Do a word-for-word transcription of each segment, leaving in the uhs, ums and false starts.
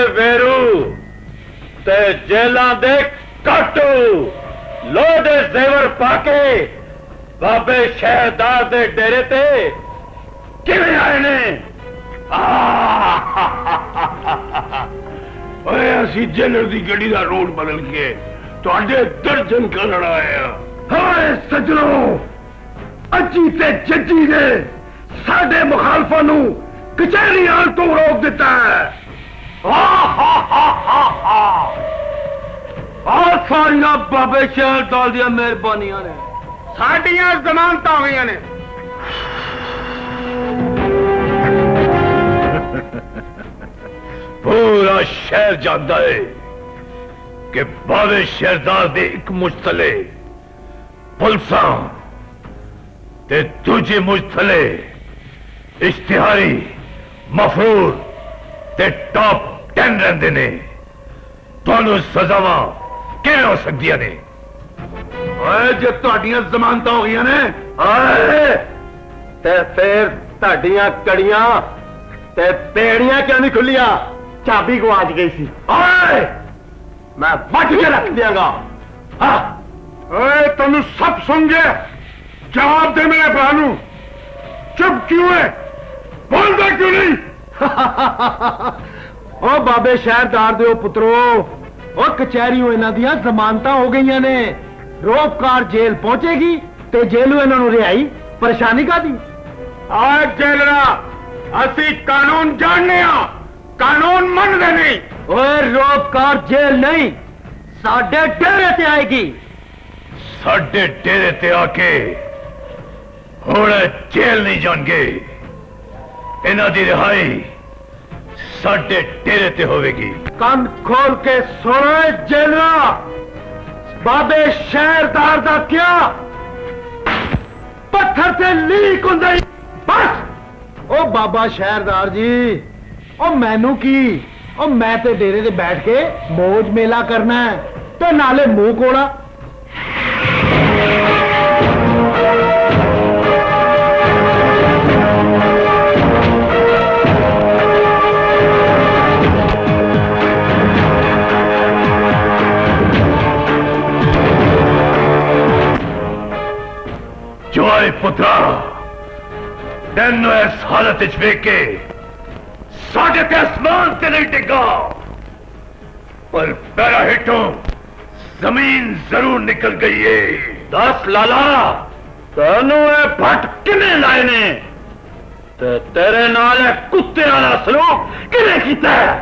वेरू ते जेलां दे काटू लोह दे जेवर पाके बाबे शहरदार दे डेरे ते किवें आए ने? ओए असी जेलर दी गड्डी दा रोड बदल के तुहाडे दर्जन करन आए। हाय सजनो, अजी ते जजी ने साडे मुखालफां नूं कचहरी आण तो रोक दिता है। आ सारियां बाबे शहरदार दी मेहरबानियां ने, साडियां जमानतां होईयां ने। पूरा शहर जानता है कि बाबे शहरदार दे एक मुश्तले पुलसा ते दूजे मुश्तले इश्तिहारी मफरूर ते टॉप टेन रहंदे ने। दोनों सजावां किवें हो सकदियां ने? जे तुहाडियां जमानतां हो गईयां ने ते फिर तुहाडियां कड़ियां ते पेड़ियां क्यों नहीं खुलियां? चाबी गुआच गई सी। ओए मैं वट के रख दियांगा। तेन सब सुन गए, जवाब दे मेरे भरा नू। चुप क्यों है, बोलता क्यों नहीं? ओ बाबे शहरदार दे पुत्रो, ओ कचहरी इन्हां दियां जमानतां हो गई ने। रोपकार जेल पहुंचेगी ते जेलू इन्हां नू रिहाई, परेशानी कादी? आ जेलरा असी कानून जानने आ, कानून मनदे नहीं। ओए रोपकार जेल नहीं, साडे डेरे ते आएगी। साडे डेरे ते आके हुण जेल नहीं जाणगे। इन्हां दी रिहाई साडे डेरे ते होवेगी। कान खोल के सुनो जेलरा, बाबे शहरदार दा क्या पत्थर से लीक हुंदा बस। ओ बाबा शहरदार जी, ओ मैनू की, ओ मैं ते डेरे ते बैठ के मौज मेला करना है ते नाले मुंह कोड़ा। जोए पुत्रा, तेनू इस हालत च वेख के साढ़े ते आसमान से नहीं टिका, पर पैरा हिटों जमीन जरूर निकल गई है। दस लाला, तेनू भट किने लाए ने ते तेरे नाल कुत्ते वाला सलूक किने कीता है?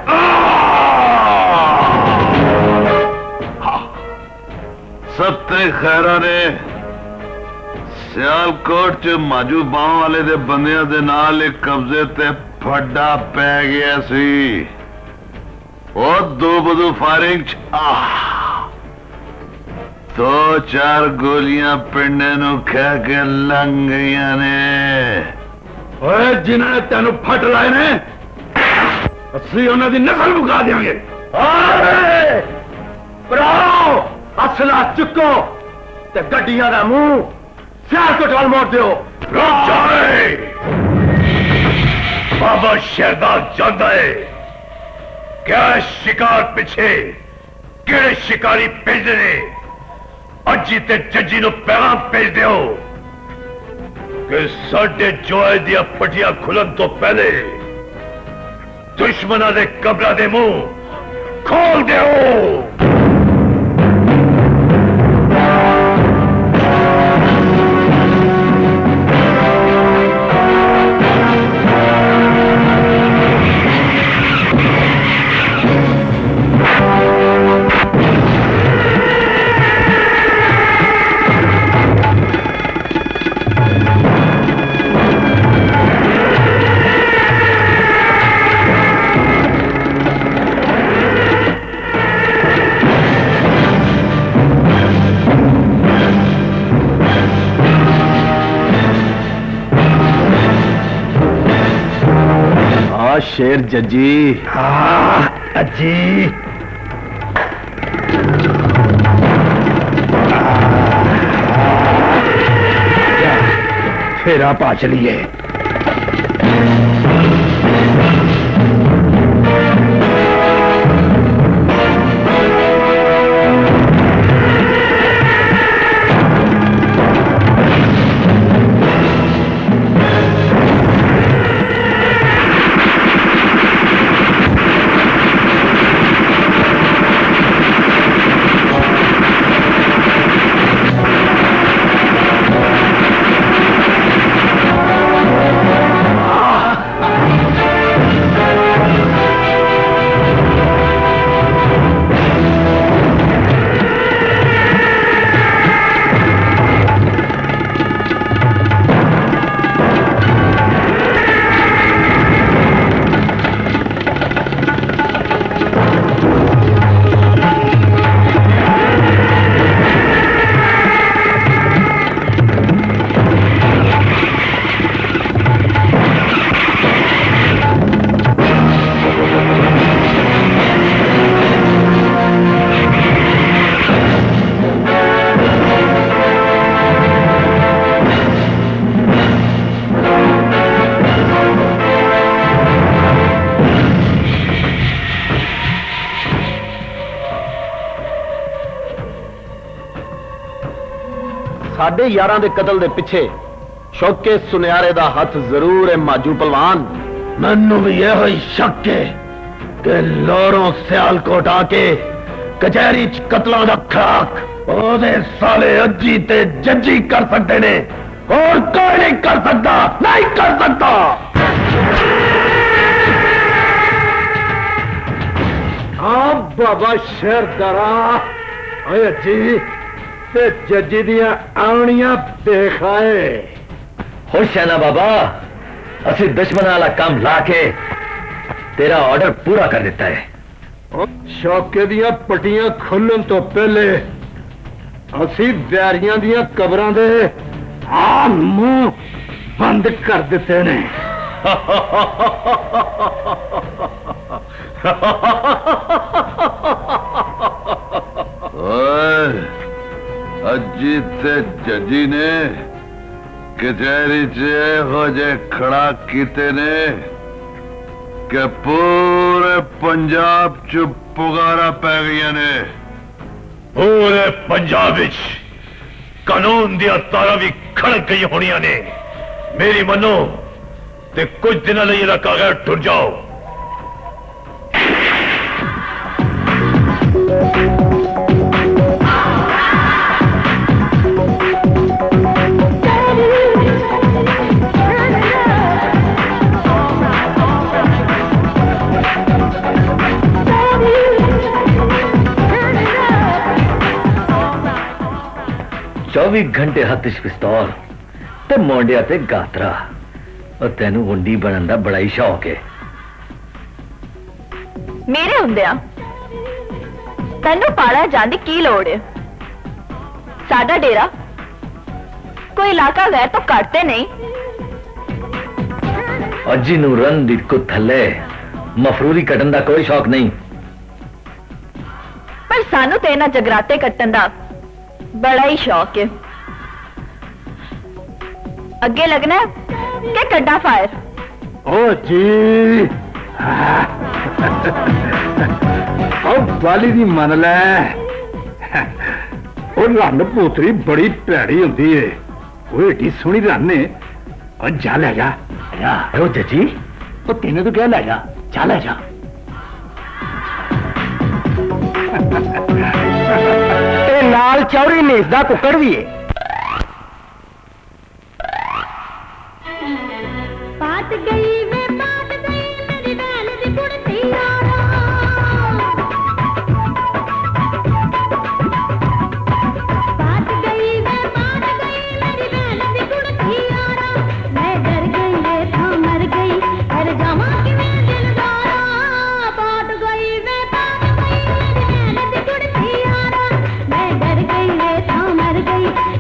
सत्ते खैरा ने सियालकोट च माजू बां वाले दे बंदियां दे नाल एक कब्जे ते फड्डा पै गया सी। और दो बदू फायरिंग च दो चार गोलियां पिंडे नू खा के लंघ गईयां ने। ओए जिन्होंने तेनू फट लाए ने, असली उन्हां दी नस्ल मुका देंगे। भराओ असला चुको ते गड्डियां दा मुंह सियालकोट वाल मोड़ दियो। रुक जाए, बाबा शहरदार जानता है क्या शिकार पिछे केड़े शिकारी भेजने ने। अजी ते जजी नू पैगाम भेज दियो कि साडे जोए दिया पटियां खुलन तो पहले दुश्मना दे कब्रा दे मुंह खोल दियो। शेर जजी। हाँ अजी, फिर आप आ चलिए। साडे यारां दे कतल दे पिछे शौके सुनियारे दा हथ जरूर है माजू पलवान। मैनू भी यह शक है कि लोरों सियालकोट आके कचहरी च कतलों दा खराक ओदे साले अज्जी ते जज्जी कर सकते ने और कोई नहीं कर सकता, नहीं कर सकता। हाँ बाबा शेर दरा अज्जी ते जज्जी दियां आवनियां देखाए। खुश है ना बाबा, असि दुश्मन वाला काम लाके तेरा ऑर्डर पूरा कर देता है। शौके दियां पट्टियां खुलन तो पहले असी बैरियां दियां कबरां दे आ मुंह बंद कर दिते ने। अज्जी ते जजी ने कचहरी चे खड़ा कीते ने कि पूरे पंजाब च पुगारा पै गई ने। पूरे पंजाब विच कानून दिया तारा भी खड़क गई होनिया ने। मेरी मनो ते कुछ दिन लिए रखा गया, टुर जाओ। चौबीस घंटे हथ च पिस्तौल ते मोंडिया ते गात्रा और तेनू वंडी बनन दा बड़ा ही शौक है। मेरे हुंदिया तेनू पाड़ा जान दी की लोड़ है? साडा डेरा कोई इलाका गैर तो कटते नहीं। अज्जी नू रन दी को थले मफरूरी कटन दा कोई शौक नहीं, पर सानू ते ना जगराते कट्टन दा बड़ा ही शौक है। अगे लगना है क्या कड्डा फायर? ओ जी अब वाली दी मन लै। और रन पोतरी बड़ी भैड़ी होंदी है। वो एडी सोहनी रन है। और जा ले जा ओ जजी, वो तेने तो क्या ले जा, जा ले जा। नाल चौरी नेसदा कुकड़ भी है। बात गई वे बात गई मेरी बैल दी कुड़ती यारा। बात गई वे बात गई मेरी बैल दी कुड़ती यारा। मैं डर गई वे था मर गई हर जावा कि मैं दिलदारा। बात गई वे बात गई मेरी बैल दी कुड़ती यारा। मैं डर गई वे था मर गई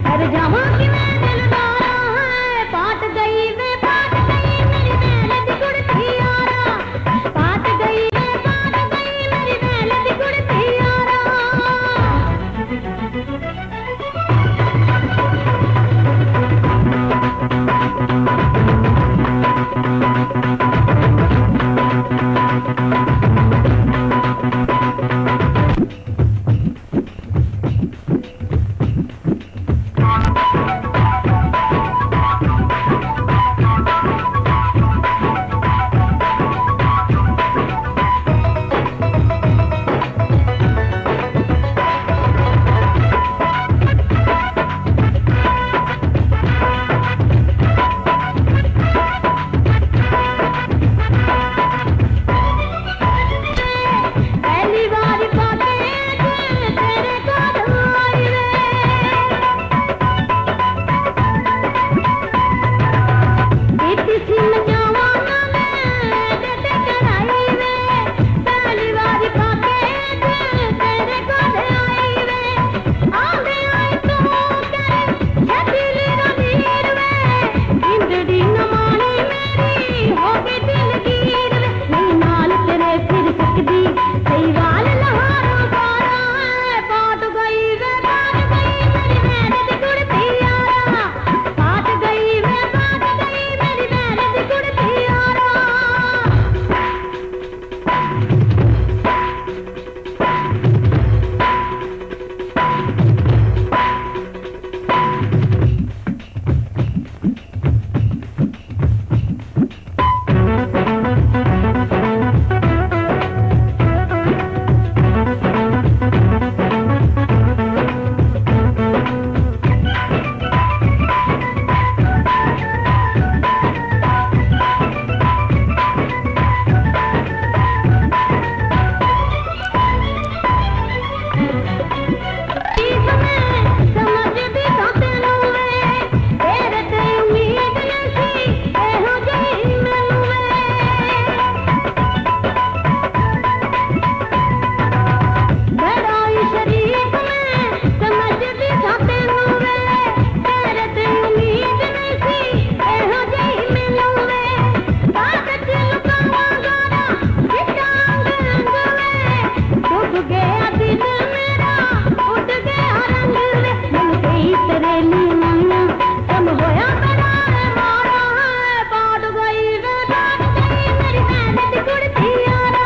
डूब गया दिल मेरा उड़ गया रंग वे मिल गई सरेली माया कम होया बड़ा मारा है बात गई वे बात गई मेरी मेहनत कुड़ती यारा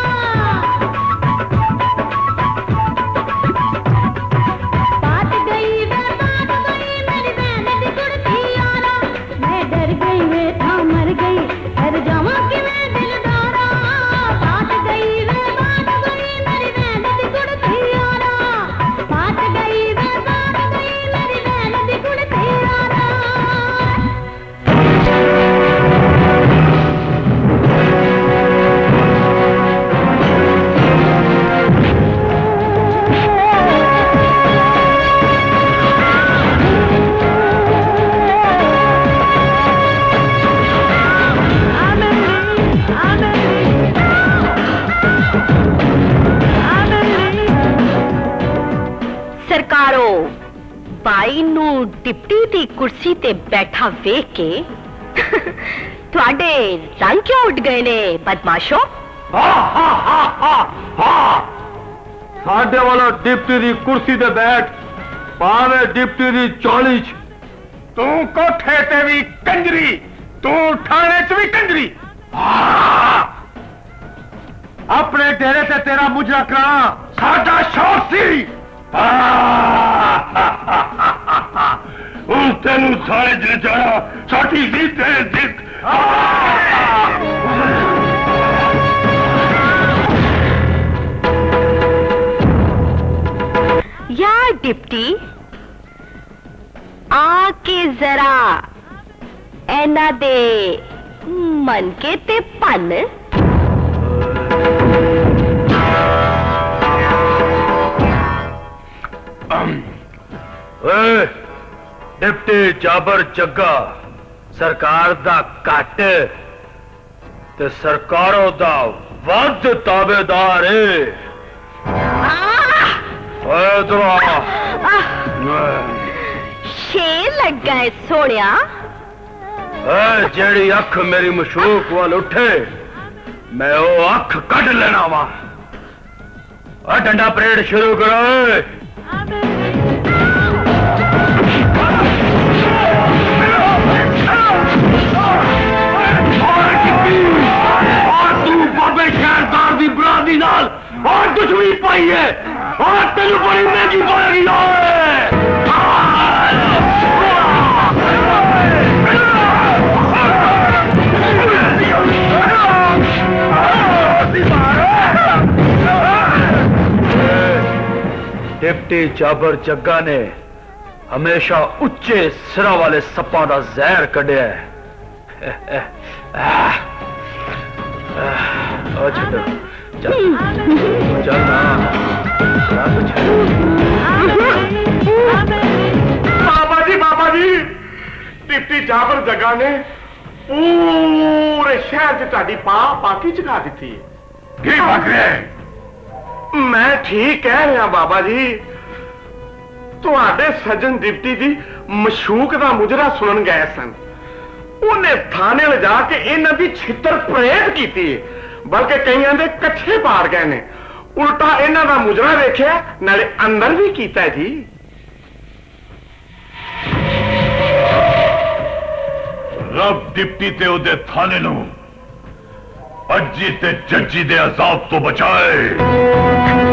बात गई वे बात गई मेरी मेहनत कुड़ती यारा मैं डर गई वे था मर गई हर जावा कि मैं दिलदारा बात गई वे बात गई मेरी मेहनत कुड़ती यारा बात गई वे बात गई मेरी मेहनत कुड़ती यारा सरकारो बाई नू डिप्टी दी कुर्सी ते बैठा वेख के तुहाडे रंग क्यों उठ गए ने बदमाशो साडे वाला डिप्टी दी कुर्सी ते बैठ पावे डिप्टी दी चौली च तू कोठे ते भी कंजरी तू थाने च भी कंजरी अपने डेरे ते तेरा मुजरा करा साडा शौक सी उस तेनू सारे जिले जाना साठी सी तेरे जित यार डिप्टी आके जरा ऐना दे मन के ते पन ओए डिप्टी जाबर जग्गा सरकार दा घट ते सरकारों दा वध ताबेदार है ओए इधर आ शेर लग गए सोनिया ए जेड़ी अख मेरी मशूक वाल उठे मैं वो अख कट लेना वा डंडा परेड शुरू करो बाबे शहरदार की बरादरी नाल और दुश्मनी पाई है और तेन बड़ी महंगी पड़ेगी डिप्टी जाबर जग्गा ने हमेशा उच्चे सिरा वाले सप्पां दा जहर कढ़िया है चल चल बाबा जी बाबा जी डिप्टी जाबर जग्गा ने पूरे शहर च तुहाडी पा पाकी चुका दी है मैं ठीक कह रहा बाबा जी तुहाडे सज्जन डिप्टी दी मशूक दा मुजरा सुनन गए सन उन्हें थाने ले जाके इन्हां दी छितर परेड की बल्कि कईयां दे कच्छे पार गए ने उल्टा इन्हां दा मुजरा वेखिया नाले अंदर भी कीता जी रब डिप्टी ते उदे थाने नू अज्जी ते जज्जी दे अजाब तो बचाए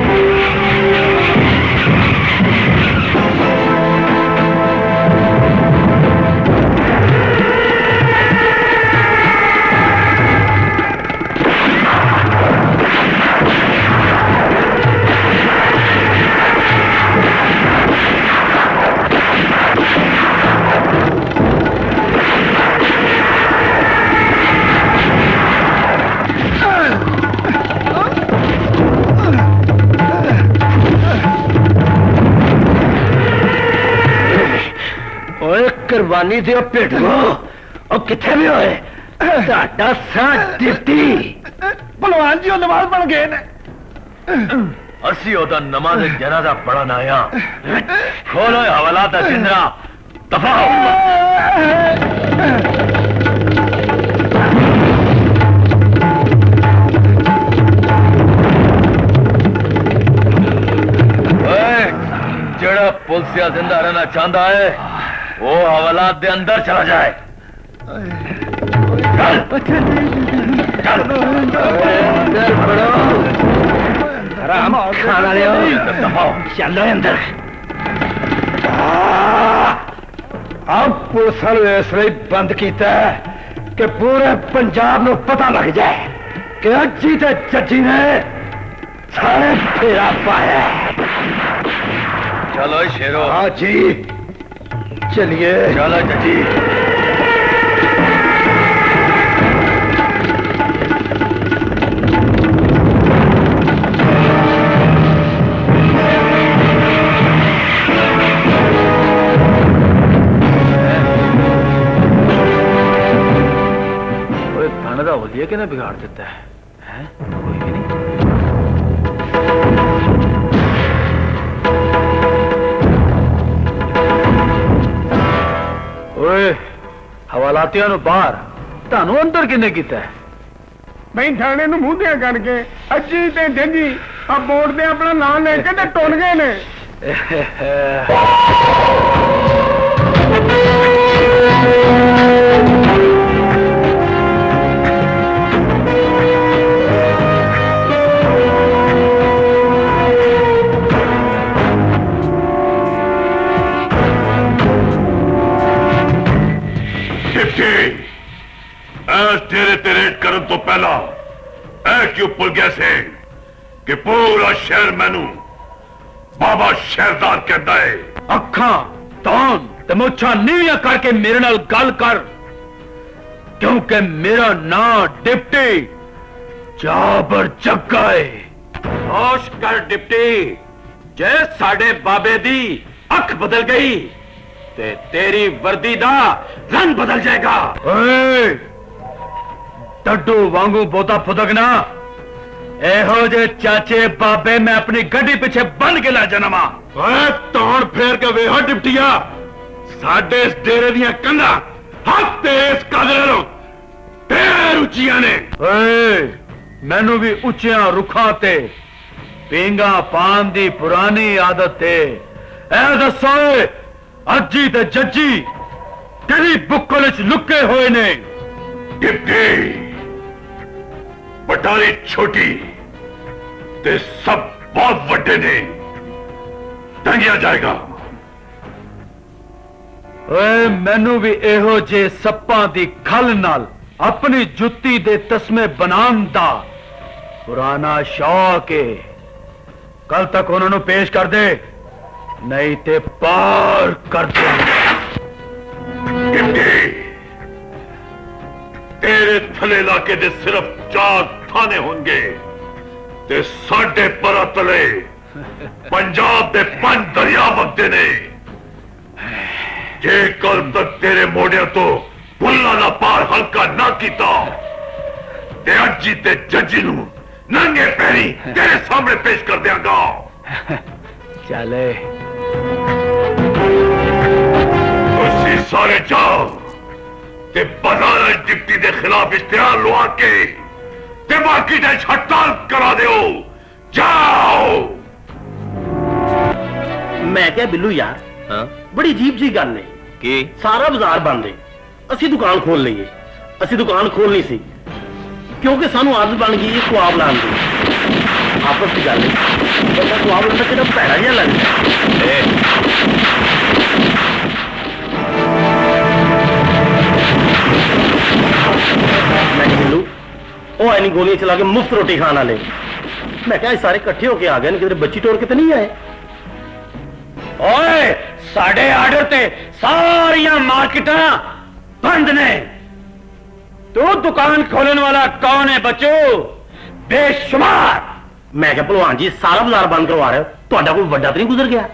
कुर्बानी दे भेटो और किथे भी होए साडा सा डिप्टी भलवान जी नमाज बन गए ने असी ओदा नमाज जनाजा पढ़न आया खोलो हवाला दा जिंदरा दफा पुलिसिया जिंदा रहना चाहता है वो हवालात दे अंदर चला जाए। चल चल राम खाना ले चलो अंदर। अब पुलिस ने इसलिए बंद किया कि पूरे पंजाब को पता लग जाए कि अज्जी ते जज्जी ने सारे फेरा पाया। चलो शेरो। हाँ जी चलिए। चलो जज्जी। होलिया के ना बिगाड़ देता है, है? कोई भी नहीं। ओए हवालातियां नु बाहर तानू अंदर किने कीता है? मैं थाने नु मुंह दिया करके अज्जी ते जज्जी अब बोर्ड दे अपना नाम लेके ते टुर गए ने। तेरे तेरे करन तो पहला ऐ क्यों भुल गया से कि पूरा शहर मैनू बाबा शहरदार कहता है। अखा तान ते मुछा नीवियां करके मेरे नाल गल कर, क्योंकि मेरा नाम डिप्टी जाबर जग्गा है। होश कर डिप्टी, जे साडे बाबे दी अख बदल गई ते तेरी वर्दी दा रंग बदल जाएगा। ओए डड्डू वांगू बोता फुदकना, एहो जे चाचे बाबे मैं अपनी गड्डी पीछे बन के ला जाना। तौण फेर के वेहो डिप्टिया, साडे इस डेरे दियां कंधा हफ्ते इस कादरे लो ढेर उच्चियां ने। मैनू भी उच्चियां रुखां ते पींगा पान दी पुरानी आदत है। ऐ दसो अज्जी ते जज्जी तेरी बुक्कल च लुके हुए ने। डिप्टी बटारी छोटी ते सब बहुत वड्डे ने, टंगिया जाएगा। ओए मैनू भी एहो जे सप्पां दी खल नाल अपनी जुत्ती दे तस्मे बनान दा पुराना शौक है। कल तक उन्होंने पेश कर दे, नहीं ते पार कर दे। तेरे थले इलाके दे सिर्फ चार थाने होंगे ते साढ़े परा तले पंजाब दे पंज दरिया वगदे ने। जे कल तक तेरे मोड़िया तो भुल्ला ना पार हल्का ना कीता ते अज्जी ते जज्जी नू नंगे पैरी तेरे सामने पेश कर देंगा। चले तुसी सारे जाओ ते बाजार डिप्टी के खिलाफ इश्तिहार लुआ के ते बाकी दे हड़ताल करा दो। जाओ। मैं क्या बिल्लू यार, हाँ? बड़ी अजीब जी गल है कि सारा बाजार बंद है, असी दुकान खोल लीए। असी दुकान खोलनी सी क्योंकि सानू आदत बन गई है खुआब लाने की। आपस की गल है, बंदा खुआब लाना कितना भैड़ा जिहा लगता है। मैं बिल्लू वो इन्नी गोलियां चला के मुफ्त रोटी खाने वाले, मैं क्या सारे इकट्ठे होके आ गए, किधर बच्ची तोड़ के तो नहीं आए। ओए साढ़े आर्डर ते सारिया मार्केटा बंद ने, तू दुकान खोलने वाला कौन है बच्चो? बेशुमार। मैं क्या भलवान जी सारा बाजार बंद करवा रहे हो, ਤੁਹਾਡਾ कोई ਵੱਡਾ तो नहीं गुजर गया?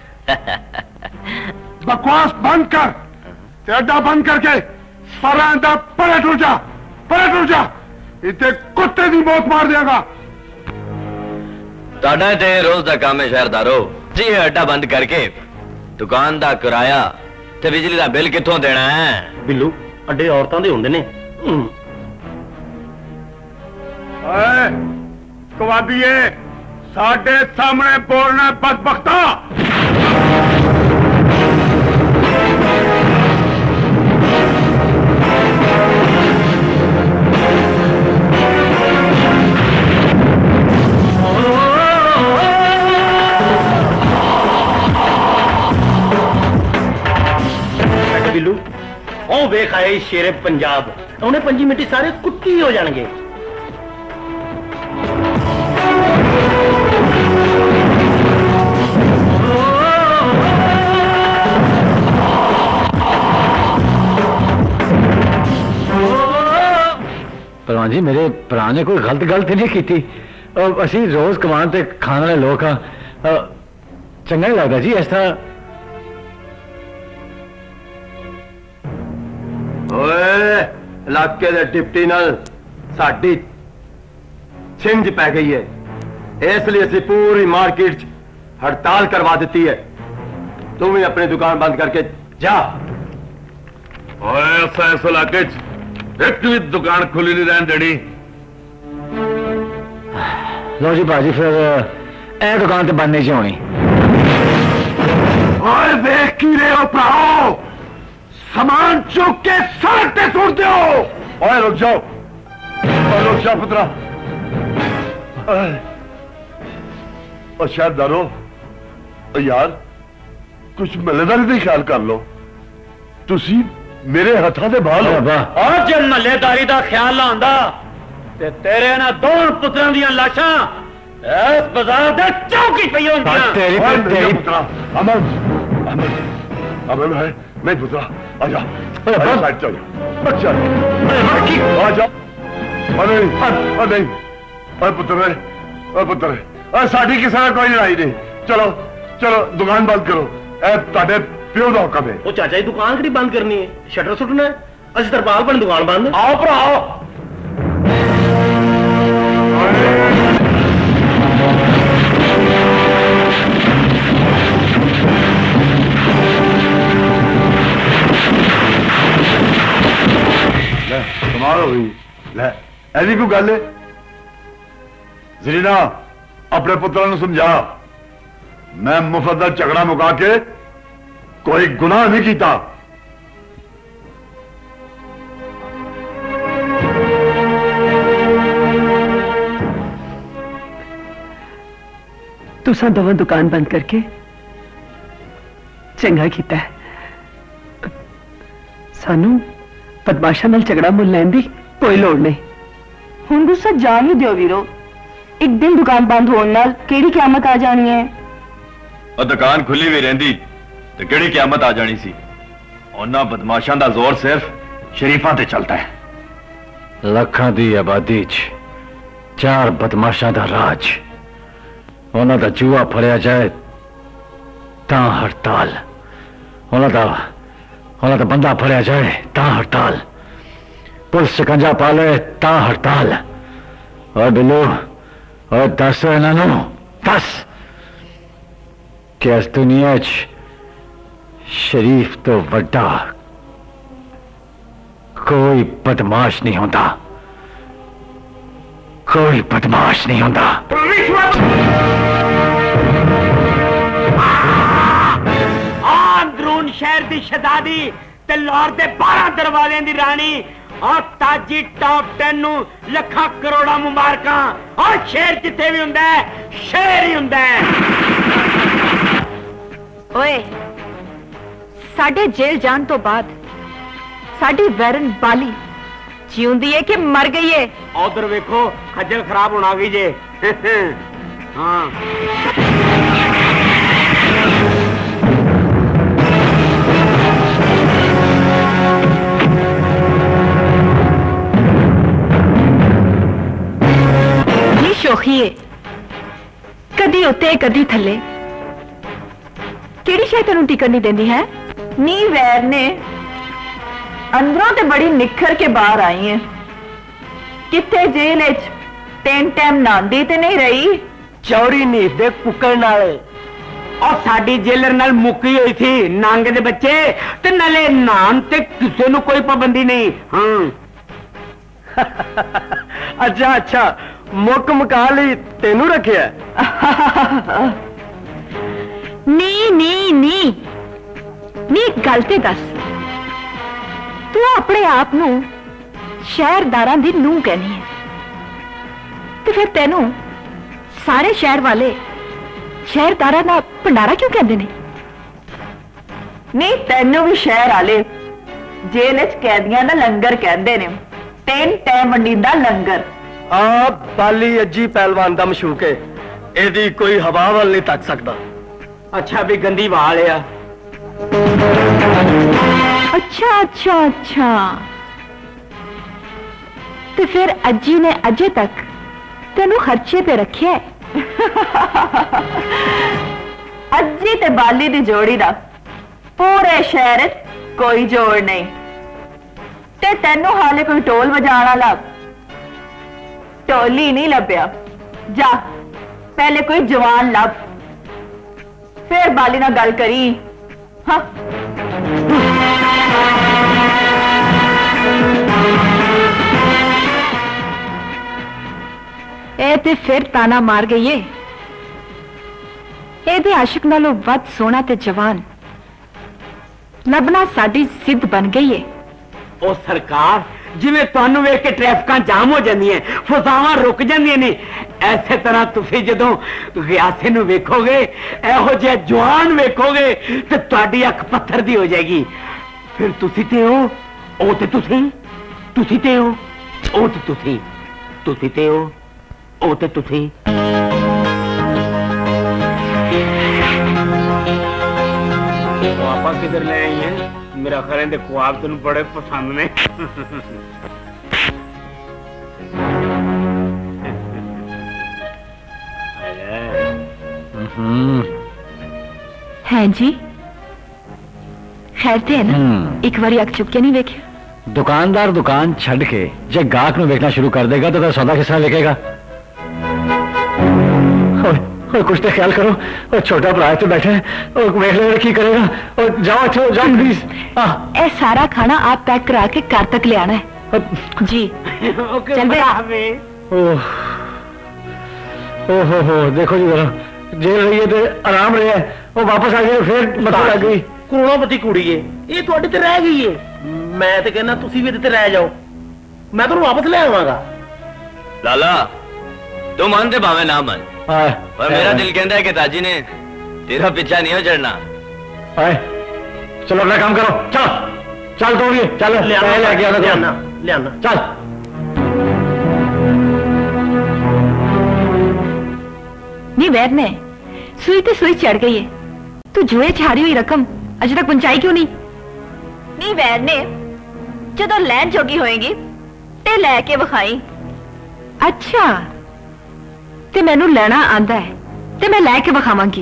बकवास बंद कर ते अड्डा बंद करके परांदा पलट उड़ जा, पलट उड़ जा, इतने कुत्ते की मौत मार देगा। ताड़ा ते रोज का काम है शहरदारो जी, अड्डा बंद करके दुकान का किराया ते बिजली का बिल कित्थों देना है? बिल्लू अड्डे औरतां दे हुंदे ने। ओए कवाबीए साडे सामने बोलना बदबख्ता। देख आए शेरे पंजाब, उन्हें पंजी मिट्टी सारे कुत्ती हो जाएंगे। परवान जी मेरे भरा ने कोई गलत गलत नहीं की। असी रोज कमान ते खाने वाले लोग हाँ, चंगा नहीं लगता जी इस तरह। ओए इलाके दे डिप्टी नाल साडी छिंज पै गई है, इसलिए असी पूरी मार्केट हड़ताल करवा दी है। तुम भी अपनी दुकान बंद करके जा। ओए ऐसा इस इलाके एक भी दुकान खुली नहीं रहने देनी। लो जी बाजी फिर ए दुकान तो बंद नहीं होनी। ओए देख की रहे हो भराओ, सामान चुक के सड़क पे सुट दो। ओए रुक जाओ, ओए रुक जाओ पुत्रा। और शायद दारो यार कुछ मलेदारी का ख्याल कर लो। तुसी मेरे हथा दे बाल आज मलेदारी का ख्याल आंदा ते तेरे ना दोनों पुत्रां दियां लाशां इस बाजार दे चौकी पई होंदियां। तेरी तेरी पुत्रा अमर अमर अमर है नहीं पुत्रा, आजा साइड चल बच्चा आजा। अरे अरे अरे पुत्र अरे पुत्र साड़ी किसी ने कोई लड़ाई नहीं। चलो चलो दुकान बंद करो, तुहाडे प्यो दा हुक्म है। वो चाचा जी दुकान किहड़ी बंद करनी है, शटर सुटना है। असि तरपाल बन दुकान बंद। आओ भराओ कमाल हो गई। ले ऐसी कोई गल है जरीना, अपने पुत्रों को समझा मैं मुफ्त दा झगड़ा मुका के कोई गुनाह नहीं किया। तुसा दोवें दुकान बंद करके चंगा किया है। सानू बदमाशा नाल झगड़ा मुल लैन दी कोई लोड़ नहीं। हुण गुस्सा जान ही दियो वीरो, एक दिन दुकान बंद होने नाल केड़ी क़यामत आ जानी है। और दुकान खुली भी रहिंदी ते केड़ी क़यामत आ जानी सी। उन्हां बदमाशां दा जोर सिर्फ शरीफां ते चलता है। लखां दी आबादी च चार बदमाशां दा राज, उन्हां दा जूआ फड़िया जाए तां हड़ताल, उन्हां दा उन्हां दा बंदा फड़िया जाए तां हड़ताल, पुलिस शिकंजा पाले तां हड़ताल। और बिल्लू और दस इन्हां नूं दस कि इस दुनिया च शरीफ तो वड्डा कोई बदमाश नहीं होता, कोई बदमाश नहीं होता। अंदरून शहर की शहजादी ते लाहौर के बारह दरवाजे की रानी और ताजी टॉप टेन नू लखा करोड़ा मुबारक। और शेर जिथे भी हुंदा है शेर ही हुंदा है। ओए साडे जेल जान तो बाद साडी वैरन बाली जिउंदी है कि मर गई है? उधर वेखो खज्जल खराब होना गई जे। हाँ नी शोखी है, कदी उत्ते कदी थले, केड़ी शायद तेनू टिकट नहीं देंदी है? नी वैर ने अंदरों ते बड़ी निखर के बाहर आई है, किथे जेल तीन टाइम नांदी ते नहीं रही। चौरी नीफ दे कुकर नाल और साडी जेलर नाल मुक्की हुई थी नांगे दे बच्चे ते नाले नान ते किसे नू कोई पाबंदी नहीं। हाँ अच्छा अच्छा मुक मुका ली तेनू रखिया? नी नी नी नी गल ते दस, तू अपने आप नू शहरदारां दी नूं कहनी है ते फिर तेनू सारे शहर वाले शहरदारां दा भंडारा क्यों कहंदे ने? नहीं तेनू भी शहर वाले जेल च कैदियां ना लंगर कहते ने, तीन टाइम वंडीदा लंगर। आ बाली अज्जी पहलवान दा मशूक है, एदी कोई हवा वाल नहीं तक सकता। अच्छा भी गंदी वाल है। अच्छा अच्छा अच्छा, तो फिर अज्जी ने अजे तक तेनू खर्चे ते रखे। अज्जी ते बाली दी जोड़ी दा पूरे शहर कोई जोड़ नहीं, ते तेनू हाले कोई टोल बजाना लब, टोली नहीं लभ्या। जा पहले कोई जवान लब, फिर बाली ना गल करी। हाँ ए ते फिर ताना मार गई है। एदे आशिक नालों वध सोना ते जवान लबना साडी सिद्ध बन गई है। ओ सरकार, जिवें तुहानू वेख के ट्रैफिकां जाम हो जांदियां, फसावां रुक जांदियां ने, ऐसे तरह तुसीं जदों गियासे नू वेखोगे, एहो जिहा जवान वेखोगे ते तुहाडी अख पत्थर दी हो जाएगी। फिर तुसीं ते हो, ओ ते तुसीं, तुसीं ते हो, ओ ते तुसीं, तुसीं ते हो, ओ ते तुसीं। आप किधर ले आई हैं? मेरा ख्याल है ख्वाब तुम बड़े पसंद ने। हैं जी, खैर थे ना? एक बारी अख चुप के नहीं देखे? दुकानदार दुकान छड़ के जब गाहक में देखना शुरू कर देगा तो सौदा किस तरह लिखेगा? और कुछ तो ख्याल करो, और छोटा भरा तो बैठे और वेख ले की करेगा। और जाओ अच्छा जाओ प्लीज। ए सारा खाना आप पैक करा के कार तक ले आना है जी। चल बे। ओह हो हो, देखो जी जरा, जेल रही है तो आराम रहे है, वो वापस आ गए फिर मत लग गई। करोड़पति कुड़ी है ये, तुहाडे ते रह गई है। मैं तो कहना तुसी भी ते रह जाओ, मैं तो वापस ले आवांगा। लाला तू मानते भावे ना मन, पर मेरा दिल कहता है कि ताजी ने तेरा पीछा नहीं हो चढ़ना। चलो अपना काम करो, चलो चल तो भी चलो ले आना ले आना चल। नहीं वैद ने सुई ते सुई चढ़ गई है, तू जुए च हारी हुई रकम अजे तक पहुंचाई क्यों नहीं? नहीं वैद ने जदों लैन जोगी होएगी ते लैके विखाई। अच्छा ते मैनू लेना आंदा है ते मैं लैके विखावांगी।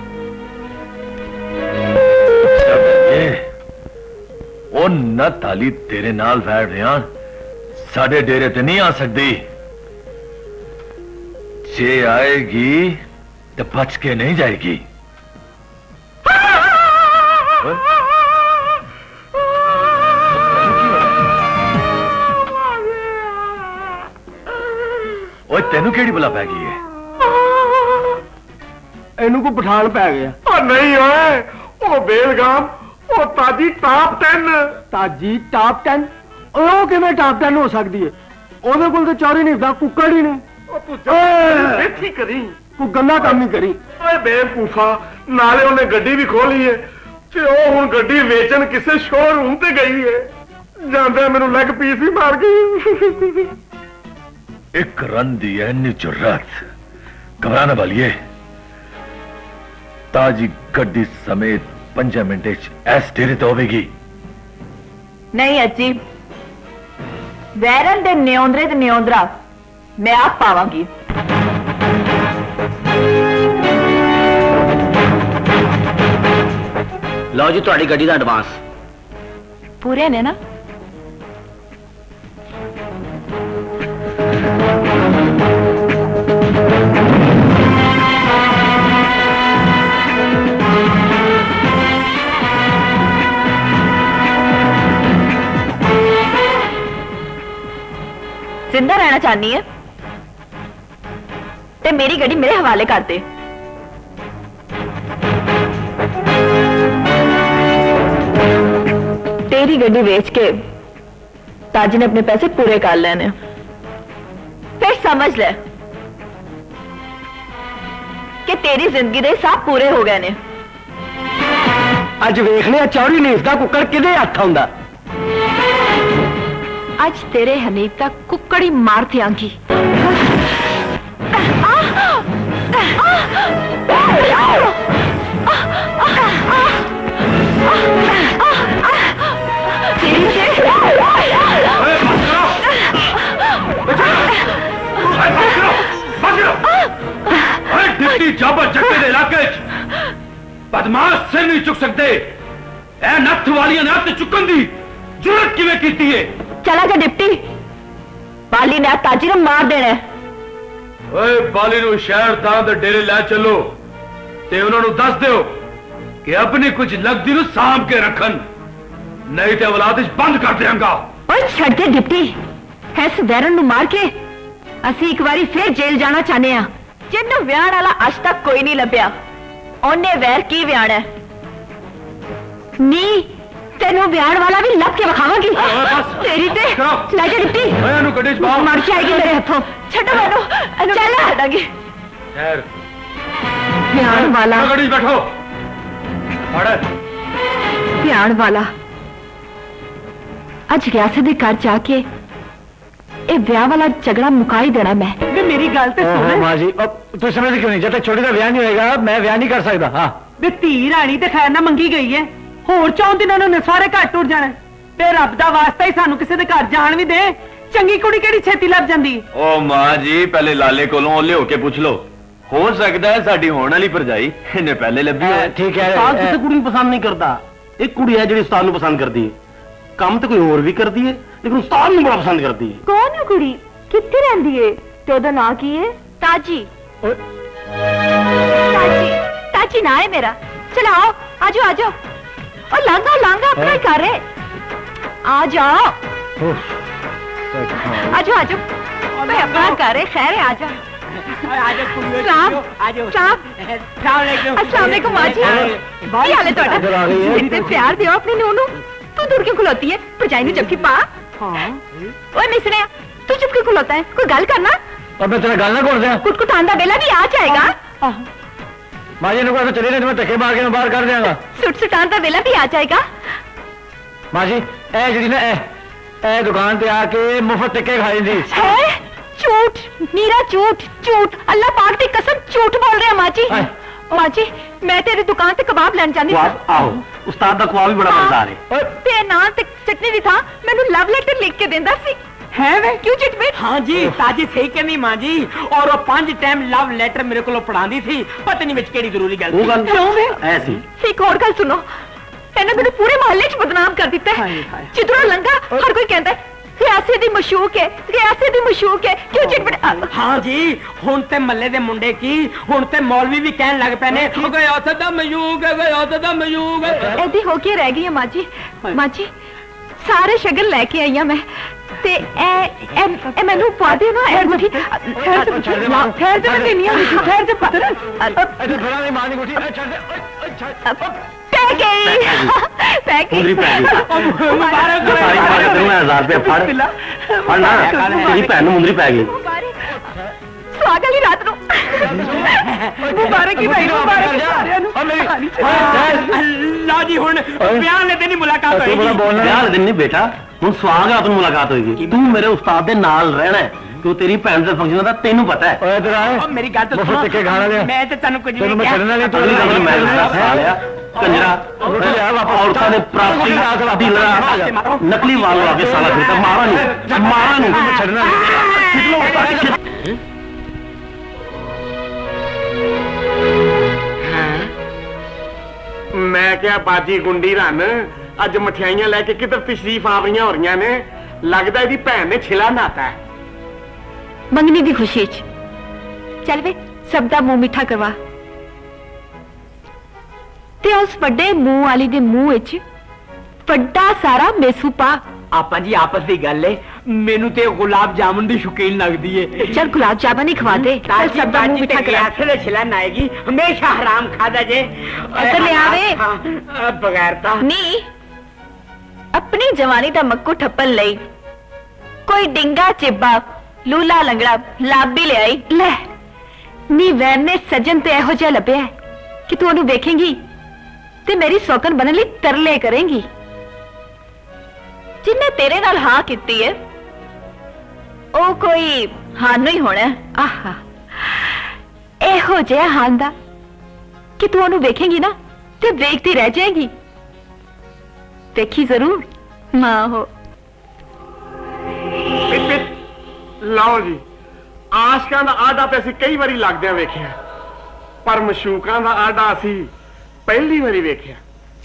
ओ न ताली तेरे नाल बैठ रहा, साडे डेरे ते नहीं आ सकती। जे आएगी तो बच के नहीं जाएगी। ओए तेनू केड़ी बुला पै गई है? इनू को पठान पै गया। ओ नहीं ओए, ओ बेलगाम, ओ Taji top ten. Taji top ten? ओ किवें टॉप टेन हो सकती है? ओदे कोल ते चोरी नहीं दा कुक्कड़ ही ने। ओ तू बेठी करी, कोई गंदा काम नहीं करी। ओए बेवकूफा, नाले उन्हें गड्डी भी खोली है ते ओ हुण गड्डी वेचन किसे शोरूम ते गई है, जांदे मेनू लेग पीस ही मार गई। एक रन दी है इन्नी जुर्रत, घबराने वाली है। ताजी गड्डी समेत पंजा मिनटे ऐस डेरे तो होगी। नहीं अज्जी, वैरन दे न्योंदरे ते न्योंदरा मैं आप पावांगी। लो जी तुहाडी गड्डी दा एडवांस। पूरे ने ना? जिंदा रहना चाहनी है ते मेरी गड्डी मेरे हवाले कर दे। तेरी गड्डी बेच के ताजी ने अपने पैसे पूरे कर लेने, फिर समझ ले कि तेरी जिंदगी दे हिसाब पूरे हो गए ने। अज वेखने चौड़ी नीस दा कुक्कड़ किदे हत्थ आउंदा। आज तेरे हनीफ का कुकड़ी मार दियांगी। डिप्टी जाबर जट्टे दे इलाके बदमाश सिर नहीं चुक सकते। ए नत्थ वालियां ने हत्थ चुकन दी जुरत किवें कीती है? चला जा डिप्टी, बाली ने ताजी ने मार देना है। ओए बाली नू शहर दां दे डेरे लै चलो ते उन्हां नू दस दिओ कि अपनी कुछ लगदी नू सांभ के रखन, नहीं ते औलाद विच बंद कर देंगा। ओए छड़ दे डिप्टी, इस वैरन नू मार के असी एक बारी फिर जेल जाना चाहते हैं। जिन्नू व्याहण वाला अज तक कोई नहीं लभ्या, ओने वैर की व्याहण है? नी तेनू व्याहण वाला भी लभ के विखावांगी। तेरी ते ले जा डिप्टी, मर जाएगी मेरे हाथों। छड्डो मैनू, चल हटांगी। खैर व्याहण वाला बैठो। व्याहण वाला अज रियासत दे घर जाके ए ब्याह वाला झगड़ा मुका ही देना मैं। वे मेरी गल ते सुन मां जी, अब तू समझ क्यों नहीं? जब तक छोटी का ब्याह नहीं होएगा मैं ब्याह नहीं कर सकता। हाँ वे धी राणी ते खैर ना मंगी गई है, होर चौं दिनां नूं सारे घर टुर जाना ते रब दा वास्ता ही सानू किसी दे घर जान भी दे। चंगी कुड़ी केड़ी छेती लभ जांदी। ओ मां जी, पहले लाले कोलों ओले होके पूछ लो, हो सकता है साडी होने वाली भरजाई इन्हें पहले लभी है। ठीक है, उस्ताद किसी कुड़ी नूं पसंद नहीं करता, एक कुड़ी है जिहड़ी उस्ताद नूं पसंद करदी है। काम तो कोई और भी करती है लेकिन उस्ताद नूं बड़ा पसंद करती है। कौन है कुड़ी? कित्थे रहिंदी है ते ओदा नाम की है? ताजी। ताजी ताजी ना है मेरा। चलो आओ, आजो आजो। और लांगा लांगा अपना ही कर रहे, आ जाओ आजो आजो। मैं अपना कर रहे, खैर है आजा। अस्सलाम वालेकुम माँ जी, की हाल है तुहाडा? इतने प्यार दियो अपनी नूं नूं। तू दूर क्यों खलोती है? भरजाई नूं चपकी पा। ओए मिसरिया, तू चुप क्यों खलोता है? कोई गल करना। और मैं तेरा गल ना कर दिया। कुटकुटान दा बेला भी आ जाएगा। मां जी ने चले नहीं, मैं धक्के मार के बाहर कर देंगा। सुट सुटान दा बेला भी आ जाएगा। मां जी ए जी ना ए ए दुकान पे आके मुफ्त टिक्के खाई दी है। झूठ, नीरा झूठ, झूठ। अल्लाह पाक दी कसम झूठ बोल रहे हैं माँ जी। माँ जी मैं तेरी दुकान ते कबाब लैन जानी। आओ, उस्ताद दा कबाब भी बड़ा मजेदार है। ते नान ते चटनी भी था, मैनू लव लेटर लिख के देंदा सी। है वे क्यों चिटमिट? हाँ जी, ताजी सही कहनी मां जी। और वो पांच टाइम लव लेटर मेरे को पढ़ांदी थी, पता नहीं विच केड़ी जरूरी गल वो गल क्यों वे? ऐसी एक और गल सुनो, मैंने मेरे पूरे मोहल्ले च बदनाम कर दिता है। जिधरों लंघा हर कोई कहता है रियासत दी मशूक है, रियासत दी मशूक है। क्यों चिटमिट? हाँ जी, हुण ते मल्ले दे मुंडे की हुण ते मौलवी भी कहन लग पे ने रियासत दा मशूक है, रियासत दा मशूक है। ऐदी होके रह गई है मां जी। मां जी सारे शगल लेके आई हूं मैं ते ए ए, ए मैनू पा दे ना ए गुठी। ठहर से ठहर से मैं देनी है, ठहर से पुत्र। ऐसे भरा नहीं मारनी गुठी। छोड़ दे। पै गई पै गई। मुंदरी पै गई। मुबारक हो। सारी मारे दूंगा हजार रुपए फड़ फड़ ना, तेरी भैन नूं मुंदरी पै गई। स्वागत ही रात नूं मुबारक ही भाई, मुबारक। अल्लाह जी हुण ब्याह दे दिन मुलाकात होएगी। ब्याह दे दिन नहीं बेटा, हुण सुहाग रात नूं मुलाकात होएगी। तू मेरे उस्ताद दे नाल रहना है, क्यों तेरी भैन दे फंक्शन दा तेनू पता है। ओए इधर आ, मेरी गल तो सुनो, मैं ते तन्नू कुछ नहीं मैं कहा। करना नहीं। तू मैं सालिया कंजरा औरतां दे प्राप्ति डीलर नकली वाल ला के साला फिरता। मारा नहीं मारा नहीं छड़ना नहीं। मैं क्या बाजी गुंडी रन अज मठियाइयां लैके किधर तशरीफ आवरियां हो रही ने। लगता है भैन ने छिला नाता है। मंगनी दी खुशी च चल वे सब दा मुंह मिठा करवा ते उस बड़े मुंह वाली दे मुंह विच बड़ा सारा मेसू पा। आपा जी आपस की गल है, मेनू ते गुलाब जामुन दी शौकीन लगदी है। चल गुलाब जामुन ही खवा दे। सब दा मुंह मिठा करा। आखिर छिलन आएगी, हमेशा हराम खादा जे। इधर ले आवे बगैर ता नी अपनी जवानी दा मक्कू ठप्पन लई कोई डिंगा चिब्बा लूला लंगड़ा लाभ भी ले आई। ले नी वैन ने सजन ते एहो जिहा लभ्या है कि तू ओनू वेखेंगी ते मेरी सौकन बनने लई तरले करेंगी। जिन्ने तेरे नाल हां कीती है ਉਹ ਕੋਈ ਹਾਨ ਹੀ ਹੋਣਾ। ਆਹਾ ਇਹੋ ਜਿਹਾ ਹਾਨ ਦਾ ਕਿ ਤੂੰ ਉਹਨੂੰ ਵੇਖੇਂਗੀ ਨਾ ਤੇ ਵੇਖਦੀ ਰਹਿ ਜਾਏਗੀ। ਦੇਖੀ ਜ਼ਰੂਰ ਮਾਂ ਹੋ। ਲਓ ਜੀ, ਆਸ਼ਕਾਂ ਦਾ ਆਡਾ ਤੇ ਅਸੀਂ ਕਈ ਵਾਰੀ ਲੱਗਦਿਆਂ ਵੇਖਿਆ, ਪਰ ਮਸ਼ੂਕਾਂ ਦਾ ਆਡਾ ਅਸੀਂ ਪਹਿਲੀ ਵਾਰੀ ਵੇਖਿਆ।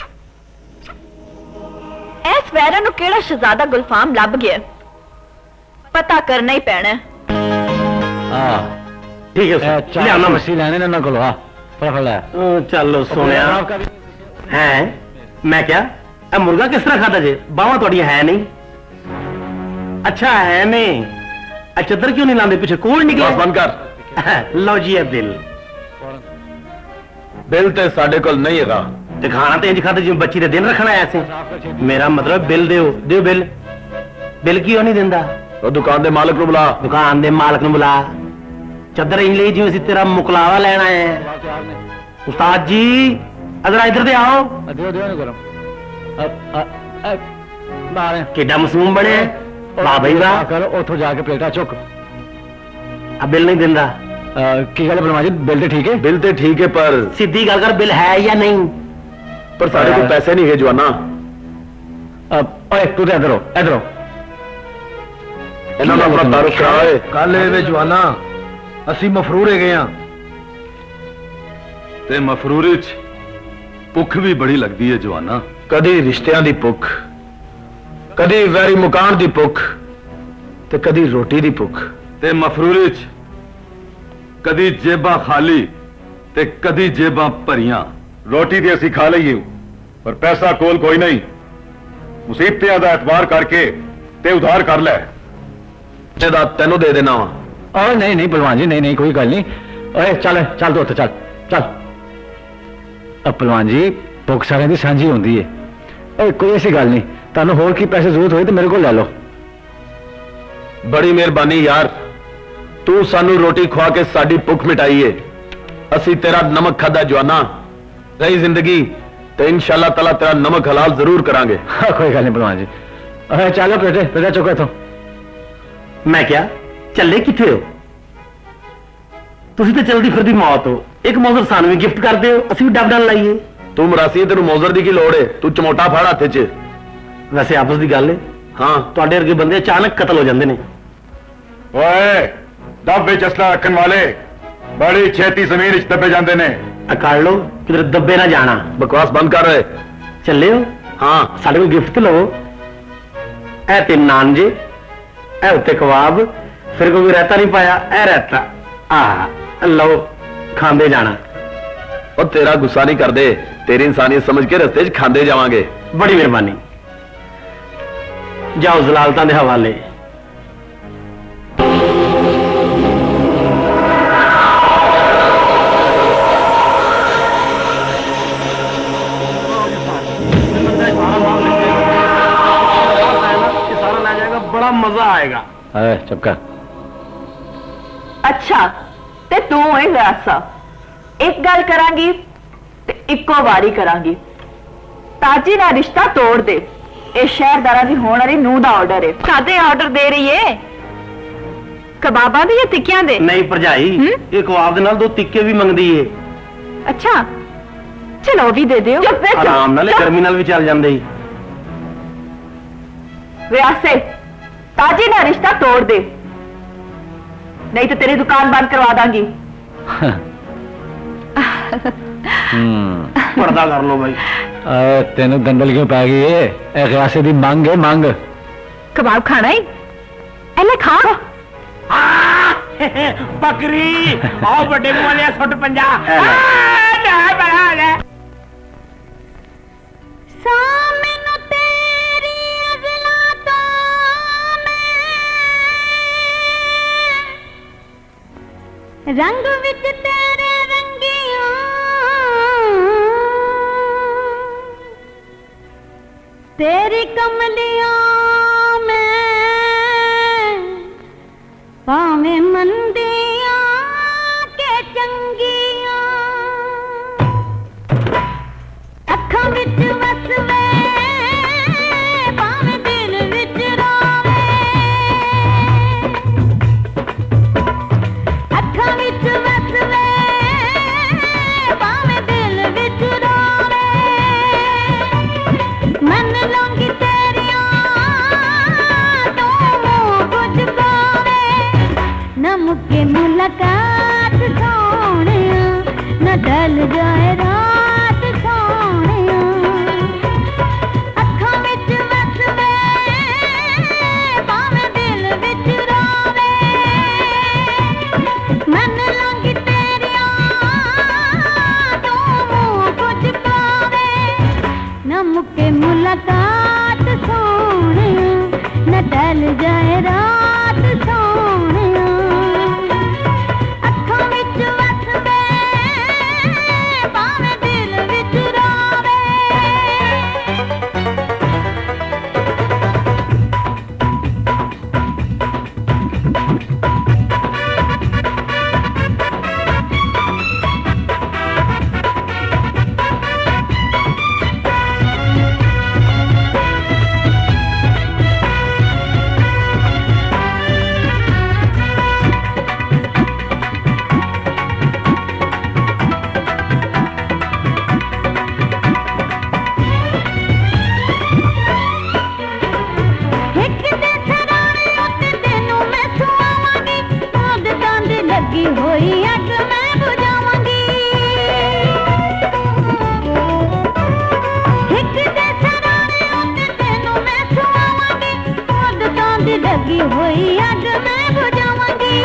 ਇਸ ਵੈਰਨ ਨੂੰ ਕਿਹੜਾ ਸ਼ਹਿਜ਼ਾਦਾ ਗੁਲਫਾਮ ਲੱਭ ਗਿਆ, ਪਤਾ ਕਰਨਾ ਹੀ ਪੈਣਾ। ਹਾਂ ਠੀਕ ਹੈ, ਲਿਆਣਾ ਮਸੀ ਲੈਣੇ ਨਾ ਕੋਲ। ਆ ਫੜ ਲੈ। ਚੱਲ ਸੋਹਣਿਆ ਹੈ। ਮੈਂ ਕਿਹਾ ਇਹ ਮੁਰਗਾ ਕਿਸ ਤਰ੍ਹਾਂ ਖਾਦਾ ਜੇ? ਬਾਹਾਂ ਤੁਹਾਡੀਆਂ ਹੈ ਨਹੀਂ। ਅੱਛਾ ਹੈ ਨਹੀਂ। ਆ ਚੱਦਰ ਕਿਉਂ ਨਹੀਂ ਲਾਉਂਦੇ? ਪਿੱਛੇ ਕੋਲ ਨਿਕਲਿਆ। ਬੰਦ ਕਰ। ਲਓ ਜੀ ਇਹ ਬਿੱਲ। ਬਿੱਲ ਤੇ ਸਾਡੇ ਕੋਲ ਨਹੀਂ ਹੈਗਾ। ਤੇ ਖਾਣਾ ਤੇ ਇੰਜ ਖਾਦਾ ਜਿਵੇਂ ਬੱਚੀ ਦੇ ਦਿਨ ਰੱਖਣਾ ਆਇਆ ਸੀ। ਮੇਰਾ ਮਤਲਬ ਬਿੱਲ ਦਿਓ। ਦਿਓ ਬਿੱਲ। ਬਿੱਲ ਕਿਉਂ ਨਹੀਂ ਦਿੰਦਾ? ਉਹ ਦੁਕਾਨ ਦੇ ਮਾਲਕ ਨੂੰ ਬੁਲਾ। ਦੁਕਾਨ ਦੇ ਮਾਲਕ ਨੂੰ ਬੁਲਾ। ਚੱਦਰ ਇੰਜ ਲਈ ਜਿਵੇਂ ਅਸੀਂ ਤੇਰਾ ਮੁਕਲਾਵਾ ਲੈਣਾ ਹੈ। ਉਸਤਾਦ ਜੀ ਅਗਰ ਇੱਧਰ ਤੇ ਆਓ। ਦਿਓ ਦਿਓ ਨੂੰ ਗਰਮ। ਬਾਹਰ ਕਿੱਡਾ ਮਾਸੂਮ ਬਣਿਆ। ਵਾਹ ਬਈ ਵਾਹ। ਕਰ ਉੱਥੋਂ ਜਾ ਕੇ ਪਲੇਟਾਂ ਚੁੱਕ। ਆ ਬਿੱਲ ਨਹੀਂ ਦਿੰਦਾ। ਕੀ ਗੱਲ ਬਲਵਾਨ ਜੀ? ਬਿੱਲ ਤੇ ਠੀਕ ਹੈ? ਬਿੱਲ ਤੇ ਠੀਕ ਹੈ, ਪਰ ਸਿੱਧੀ ਗੱਲ ਕਰ, ਬਿੱਲ ਹੈ ਜਾਂ ਨਹੀਂ? ਪਰ ਸਾਡੇ ਕੋਲ ਪੈਸੇ ਨਹੀਂ ਹੈ ਜਵਾਨਾ। ਓਏ ਤੂੰ ਤੇ ਇੱਧਰ ਹੋ, ਇੱਧਰ ਹੋ। ਇਹਨਾਂ ਦਾ ਆਪਣਾ ਤਾਰੁਫ ਕਰਾਏ। ਕੱਲ ਇਹ ਜਵਾਨਾ ਅਸੀਂ ਮਫਰੂਰੇ ਗਏ ਆ ਤੇ ਮਫਰੂਰੇ ਚ ਭੁੱਖ ਵੀ ਬੜੀ ਲੱਗਦੀ ਹੈ ਜਵਾਨਾ। ਕਦੀ ਰਿਸ਼ਤਿਆਂ ਦੀ ਭੁੱਖ, ਕਦੀ ਵੈਰੀ ਮੁਕਾਨ ਦੀ ਭੁੱਖ, ਤੇ ਕਦੀ ਰੋਟੀ ਦੀ ਭੁੱਖ। ਤੇ ਮਫਰੂਰੇ ਚ ਕਦੀ ਜੇਬਾਂ ਖਾਲੀ ਤੇ ਕਦੀ ਜੇਬਾਂ ਭਰੀਆਂ। ਰੋਟੀ ਤੇ ਅਸੀਂ ਖਾ ਲਈਏ, ਪਰ ਪੈਸਾ ਕੋਲ ਕੋਈ ਨਹੀਂ। ਮੁਸੀਬਤਾਂ ਦਾ ਇਤਬਾਰ ਕਰਕੇ ਤੇ ਉਧਾਰ ਕਰ ਲੈ। ਇਹਦਾ ਤੈਨੂੰ ਦੇ ਦੇਣਾ ਵਾ। ਓਏ ਨਹੀਂ ਨਹੀਂ ਪਹਿਲਵਾਨ ਜੀ, ਨਹੀਂ ਨਹੀਂ ਕੋਈ ਗੱਲ ਨਹੀਂ। ਓਏ ਚੱਲ ਚੱਲ ਤੂੰ ਉੱਥੇ ਚੱਲ ਚੱਲ। ਅ ਪਹਿਲਵਾਨ ਜੀ ਭੁੱਖ ਸਾਰਿਆਂ ਦੀ ਸਾਂਝੀ ਹੁੰਦੀ ਹੈ। ਓਏ ਕੋਈ ਐਸੀ ਗੱਲ ਨਹੀਂ। ਤੁਹਾਨੂੰ ਹੋਰ ਕੀ ਪੈਸੇ ਜ਼ਰੂਰਤ ਹੋਏ ਤੇ ਮੇਰੇ ਕੋਲ ਲੈ ਲਓ। ਬੜੀ ਮਿਹਰਬਾਨੀ ਯਾਰ, ਤੂੰ ਸਾਨੂੰ ਰੋਟੀ ਖਵਾ ਕੇ ਸਾਡੀ ਭੁੱਖ ਮਿਟਾਈ ਏ। ਅਸੀਂ ਤੇਰਾ ਨਮਕ ਖਾਦਾ ਜਵਾਨਾ। ਰਹੀ ਜ਼ਿੰਦਗੀ ਤੇ ਇਨਸ਼ਾਅੱਲਾ ਤਾਲਾ ਤੇਰਾ ਨਮਕ ਹਲਾਲ ਜ਼ਰੂਰ ਕਰਾਂਗੇ। ਕੋਈ ਗੱਲ ਨਹੀਂ ਪਹਿਲਵਾਨ ਜੀ। ਓਏ ਚੱਲ ਪਲੇਟੇ ਪਲੇਟਾ ਚੁੱਕੋ ਇੱਥੋਂ। ਮੈਂ ਕਿਹਾ ਚੱਲੇ ਕਿੱਥੇ ਹੋ? ਤੁਸੀਂ ਤਾਂ ਚਲਦੀ ਫਿਰਦੀ ਮੌਤ ਹੋ। ਇੱਕ ਮੌਜ਼ਰ ਸਾਨੂੰ ਵੀ ਗਿਫਟ ਕਰ ਦਿਓ, ਅਸੀਂ ਵੀ ਡੱਬ ਡਾਲ ਲਾਈਏ। ਤੂੰ ਮਰਾਸੀ, ਤੈਨੂੰ ਮੌਜ਼ਰ ਦੀ ਕੀ ਲੋੜ ਏ? ਤੂੰ ਚਮੋਟਾ ਫੜ ਹੱਥ 'ਚ। ਵੈਸੇ ਆਪਸ ਦੀ ਗੱਲ ਏ। ਹਾਂ ਤੁਹਾਡੇ ਵਰਗੇ ਬੰਦੇ ਅਚਾਨਕ ਕਤਲ ਹੋ ਜਾਂਦੇ ਨੇ। ਓਏ ਦੱਬ ਵਿੱਚ ਅਸਲਾ ਰੱਖਣ ਵਾਲੇ ਬੜੀ ਛੇਤੀ ਜ਼ਮੀਨ ਵਿੱਚ ਦੱਬੇ ਜਾਂਦੇ ਨੇ। ਅਕਾਲ ਲੋ ਕਿਧਰ ਦੱਬੇ ਨਾ ਜਾਣਾ। ਬਕਵਾਸ ਬੰਦ ਕਰ ਰਹੇ। ਚੱਲੇ ਹੋ? ਹਾਂ ਸਾਡੇ ਕੋਲ ਗਿਫਟ ਲਵੋ। ਇਹ ਤੇ ਨਾਨ ਜੇ, ਇਹ ਉੱਤੇ ਕਬਾਬ, ਫਿਰ ਕੋਈ ਰਹਿਤਾ ਨਹੀਂ ਪਾਇਆ, ਇਹ ਰਹਿਤਾ। ਆਹ ਲਓ ਖਾਂਦੇ ਜਾਣਾ। ਉਹ ਤੇਰਾ ਗੁੱਸਾ ਨਹੀਂ ਕਰਦੇ, ਤੇਰੀ ਇਨਸਾਨੀਅਤ ਸਮਝ ਕੇ ਰਸਤੇ 'ਚ ਖਾਂਦੇ ਜਾਵਾਂਗੇ। ਬੜੀ ਮਿਹਰਬਾਨੀ। ਜਾਓ ਜ਼ਲਾਲਤਾਂ ਦੇ ਹਵਾਲੇ। ਸਾਰਾ ਲੈ ਜਾਏਗਾ, ਬੜਾ ਮਜ਼ਾ ਆਏਗਾ। ਓਏ ਚੁੱਪ ਕਰ। ਅੱਛਾ ਤੇ ਤੂੰ ਇਹ ਰਾਸਾ ਇੱਕ ਗੱਲ ਕਰਾਂਗੀ ਤੇ ਇੱਕੋ ਵਾਰੀ ਕਰਾਂਗੀ। ਤਾਜੀ ਨਾਲ ਰਿਸ਼ਤਾ ਤੋੜ ਦੇ। ਇਹ ਸ਼ਹਿਰਦਾਰਾਂ ਦੀ ਹੋਣ ਵਾਲੀ ਨੂੰਹ ਦਾ ਆਰਡਰ ਹੈ। ਕਾਦੇ ਆਰਡਰ ਦੇ ਰਹੀ ਏ? ਕਬਾਬਾਂ ਦੇ ਜਾਂ ਟਿੱਕਿਆਂ ਦੇ? ਨਹੀਂ ਭਰਜਾਈ, ਇਹ ਕਬਾਬ ਦੇ ਨਾਲ ਦੋ ਟਿੱਕੇ ਵੀ ਮੰਗਦੀ ਏ। ਅੱਛਾ ਚਲੋ ਵੀ ਦੇ ਦਿਓ। ਆਰਾਮ ਨਾਲ, ਗਰਮੀ ਨਾਲ ਵੀ ਚੱਲ ਜਾਂਦੇ ਹੀ। ਵਿਆਸੇ ਤਾਜੀ ਨਾਲ ਰਿਸ਼ਤਾ ਤੋੜ ਦੇ, ਨਹੀਂ ਤਾਂ ਤੇਰੀ ਦੁਕਾਨ ਬੰਦ ਕਰਵਾ ਦਾਂਗੀ। ਹੂੰ ਪਰਦਾ ਕਰ ਲੋ ਬਾਈ। ਓਏ ਤੈਨੂੰ ਦੰਦਲ ਕਿਉਂ ਪੈ ਗਈ ਏ? ਇਹ ਗਿਆਸੇ ਦੀ ਮੰਗ ਹੈ, ਮੰਗ। ਕਬਾਬ ਖਾਣਾ ਹੀ ਐਲੇ ਖਾ। ਬੱਕਰੀ ਆਓ ਵੱਡੇ ਮੂੰਹ ਵਾਲਿਆ ਸੁੱਟ ਪੰਜਾ। ਸਾਮਨੂੰ ਤੇਰੀ ਅਜ਼ਲਾਂ ਤੋਂ ਮੈਂ ਰੰਗ ਵਿੱਚ ਤੇਰੇ ਰੰਗੀਆਂ ਤੇਰੀ ਕਮਲੀਆਂ ਮੈਂ ਭਾਵੇਂ ਮੰਦੀਆਂ ਕੇ ਚੰਗੀਆਂ ਅੱਖਾਂ ਵਿੱਚ ਵਸਵੇ ਭਾਵੇਂ ਦਿਲ ਵਿੱਚ ਰੋਵੇ ढल जाए रात सोहणिया अखां विच वसवे भावें दिल विच रोवे मन लंघ तेरिया तू मूंह कुछ पावे न मुके मुलाकात सोहणिया न ढल जाए रात सोहणिया अखां विच वसवे भावें दिल विच रोवे हिक दे सराणे उत्ते तैनूं मैं सुआवांगी आदतां दे लगी होई अग मैं बुझावांगी हिक दे सराणे उत्ते तैनूं मैं सुआवांगी आदतां दे लगी होई अग मैं बुझावांगी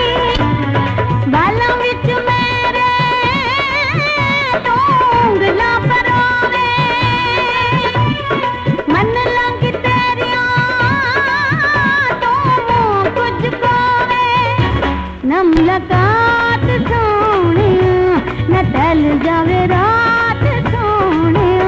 बालां विच मेरे तूं ਉਂਗਲਾਂ ਪਰੋਵੇ मन लंघ तेरिया तू मूंह कुछ पावे न मुलाकात सोहणिया न ढल जावे रात सोहणिया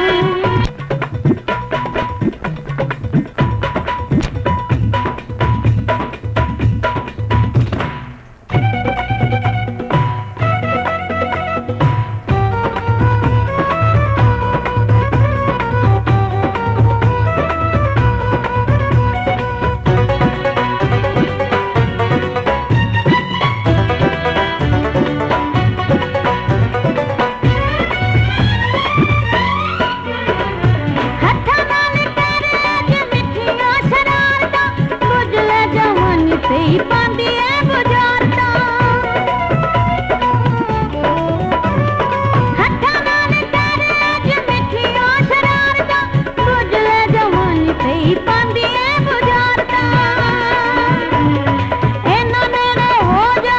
हत्थां नाल तेरे अज मिठियां शरारतां बुझ ले जवानी पई पांदी ऐ बुझारतां हत्थां नाल तेरे अज मिठियां शरारतां बुझ ले जवानी पई पांदी ऐ बुझारतां इन्हां नेड़े हो जा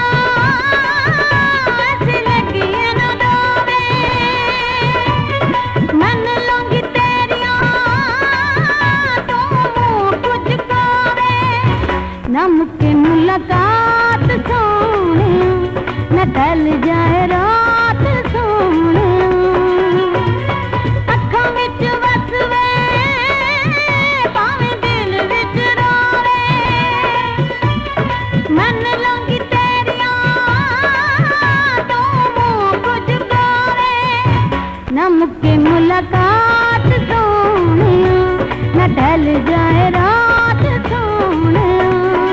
असीं लगिए ना दोवे मन लंघ तेरिया तू मूंह कुछ पावे न मुके मुलाकात सोहणिया न ढल जाए रात सोहणिया अखां विच वसवे भावें दिल विच रोवे मन लंघ तेरिया तू मूंह कुछ पावे न मुके मुलाकात सोहणिया न ढल जाए रात सोहणिया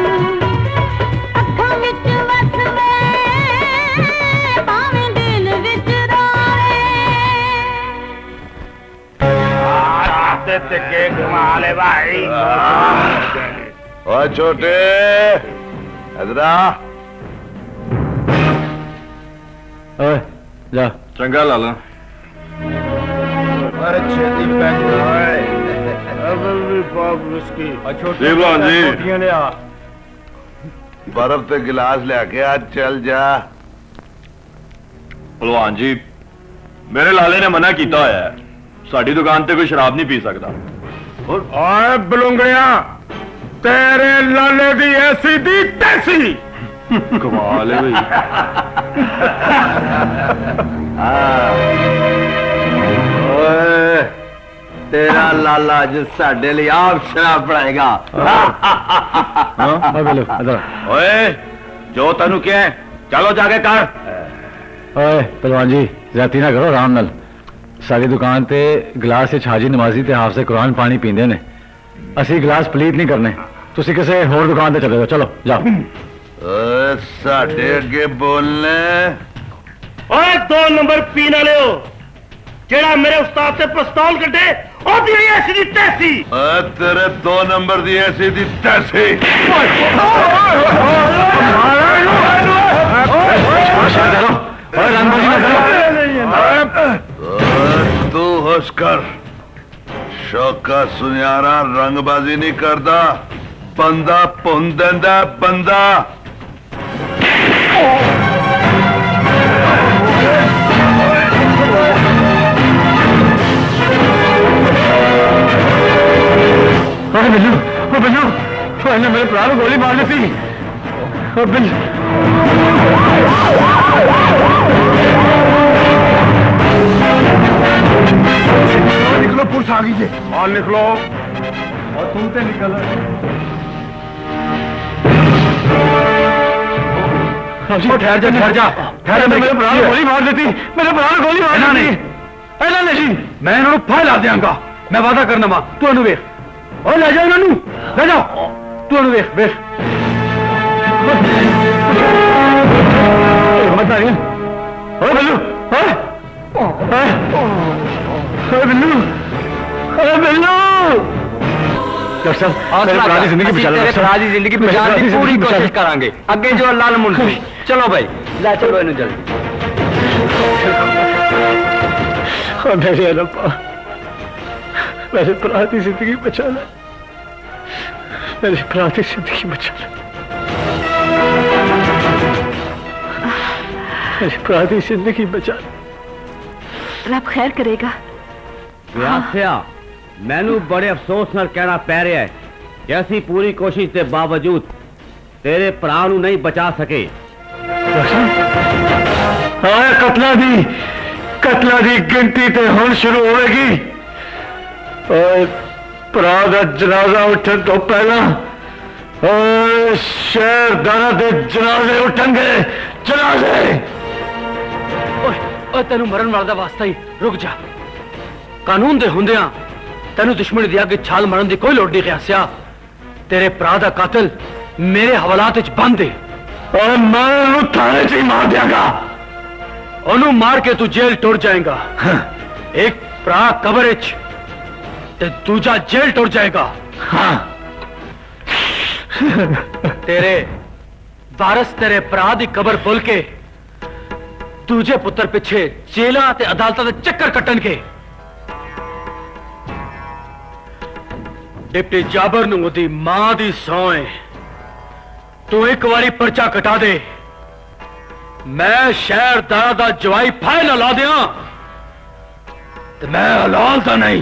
अखां विच वसवे भावें दिल विच रोवे रात के घुमाले भाई ओ छोटे अदरा ओए जा चंगा लाला छेती पैक जीवन जी लिया बर्फ ते गिलास लेके आज चल जा भलवान जी मेरे लाले ने मना किया होया है साड़ी दुकान ते कोई शराब नहीं पी सकता ओए बलुंगड़िया तेरे लाले दी ऐसी दी तैसी कमाल है भाई ओए तेरा लाला जो साडे लिए आप शराब बनाएगा ओए जो तेनू क्या है चलो जाके कर ओए पहलवान जी ज्यादती ना करो आराम नाल सारी दुकान ते गिलास च हाजी नमाजी ते हाफिज़े कुरान पानी पींदे ने असी गिलास पलीत नहीं करने तुसी किसी होर दुकान ते चले जाओ चलो जाओ ओए साडे अगे बोलने ओए दो नंबर पीन वाले हो जेड़ा मेरे उस्ताद से पिस्तौल कटे ओ दी ऐसी दी तैसी ओए तेरे दो नंबर दी ऐसी दी तैसी तू होश कर, शौका सुनियारा रंगबाजी नहीं करता, बंदा भुन देंदा बंदा। बिल्लू, ओ बिल्लू, इन्हें मेरे भरा गोली मार दी थी। ओ बिल्लू, निकलो, पुलिस आ गई है। और निकलो, और तुम से निकल। ठहर जा, ठहर जा, ठहर। मेरे भरा गोली मार देती, मेरे भरा गोली मार देती। ऐसा नहीं, मैं इन्होंने फैला दियांगा। मैं वादा करना वा, तू अनु वेख। ओ ले जाओ इन्होंने, ले जाओ। तू अनु वेख, वेख। मत आ ओ बिल्लू, ओ बिल्लू, ओ बिल्लू। डॉक्टर साहब, मेरे भरा दी जिंदगी बचा लो। तेरे भरा दी जिंदगी बचाने की पूरी कोशिश करांगे। अगे जो अल्लाह ने मुंशी। चलो भाई, ले चलो इन्हें जल्दी। मेरे रब्बा, मेरे भरा दी जिंदगी बचा ले, मेरे भरा दी जिंदगी बचा ले, मेरे भरा दी जिंदगी बचा ले। रब खैर करेगा। व्यास्या, मैनू बड़े अफसोस नाल कहना पै रहा है कि असी पूरी कोशिश के बावजूद तेरे भरा नू नहीं बचा सके। हाँ, कतला दी कतला दी गिनती ते हुण शुरू होगी। भरा दा जनाजा उठन तो पहला शहरदारा दे जनाजे उठनगे। जनाजे तेन मरण वाला वास्ता ही रुक जा। कानून दे हुंदियां तेन दुश्मनी दी अगे छाल मारन दी कोई लोड़ नहीं। ख्यासिया, तेरे भरा दा कातिल मेरे हवालात विच बंद है और मैं उन्हें थाने च ही मार दियांगा। उन्हें मार के तू जेल टुर जाएगा। एक भरा कबर विच ते दूजा जेल टुर जाएगा। हाँ। तेरे वारस तेरे भरा दी कबर भुल के दूजे पुत्र पिछे जेलों ते अदालतां दे चक्कर कट्टन के। डिप्टी जाबर नूं ओदी मां दी सौं है, तू एक बारी पर्चा कटा दे, मैं शहरदार दा जवाई फाय ना ला दियां ते मैं हलाल दा नहीं।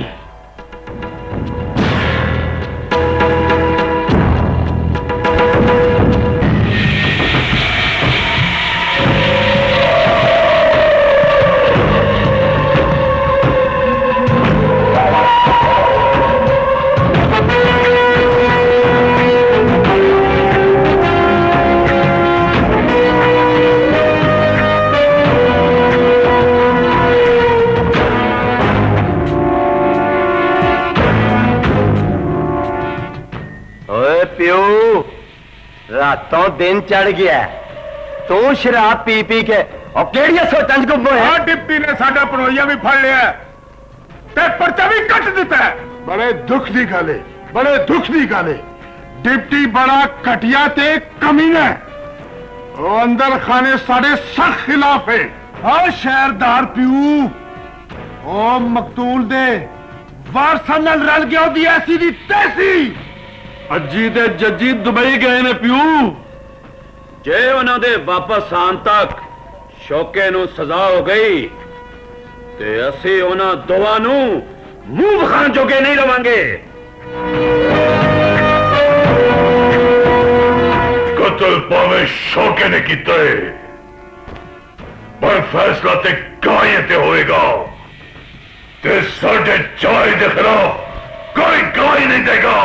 रातों दिन चढ़ गया, तू शराब पी पी के और केड़िया सोचन च गुम होया। डिप्टी ने साडा पनोइया भी फड़ लिया ते पर्चा भी कट दिता है। बड़े दुख दी गल है, बड़े दुख दी गल है। डिप्टी बड़ा घटिया ते कमीना है। वो अंदर खाने साढ़े सख्त खिलाफ है। हाँ शहरदार प्यू, ओ मकतूल दे वारसा नाल रल गया ओदी ऐसी दी तैसी। अज्जी ते जज्जी दुबई गए ने प्यू। जे उन्हां दे वापस आन तक शौके नूं सजा हो गई ते असी उन्हां दोवां नूं मुंह विखाण जोगे नहीं रवांगे। कतल पावे शौके ने कीता है, पर फैसला ते गाय ते होएगा ते साडे चाय दे खिलाफ कोई गाय नहीं देगा।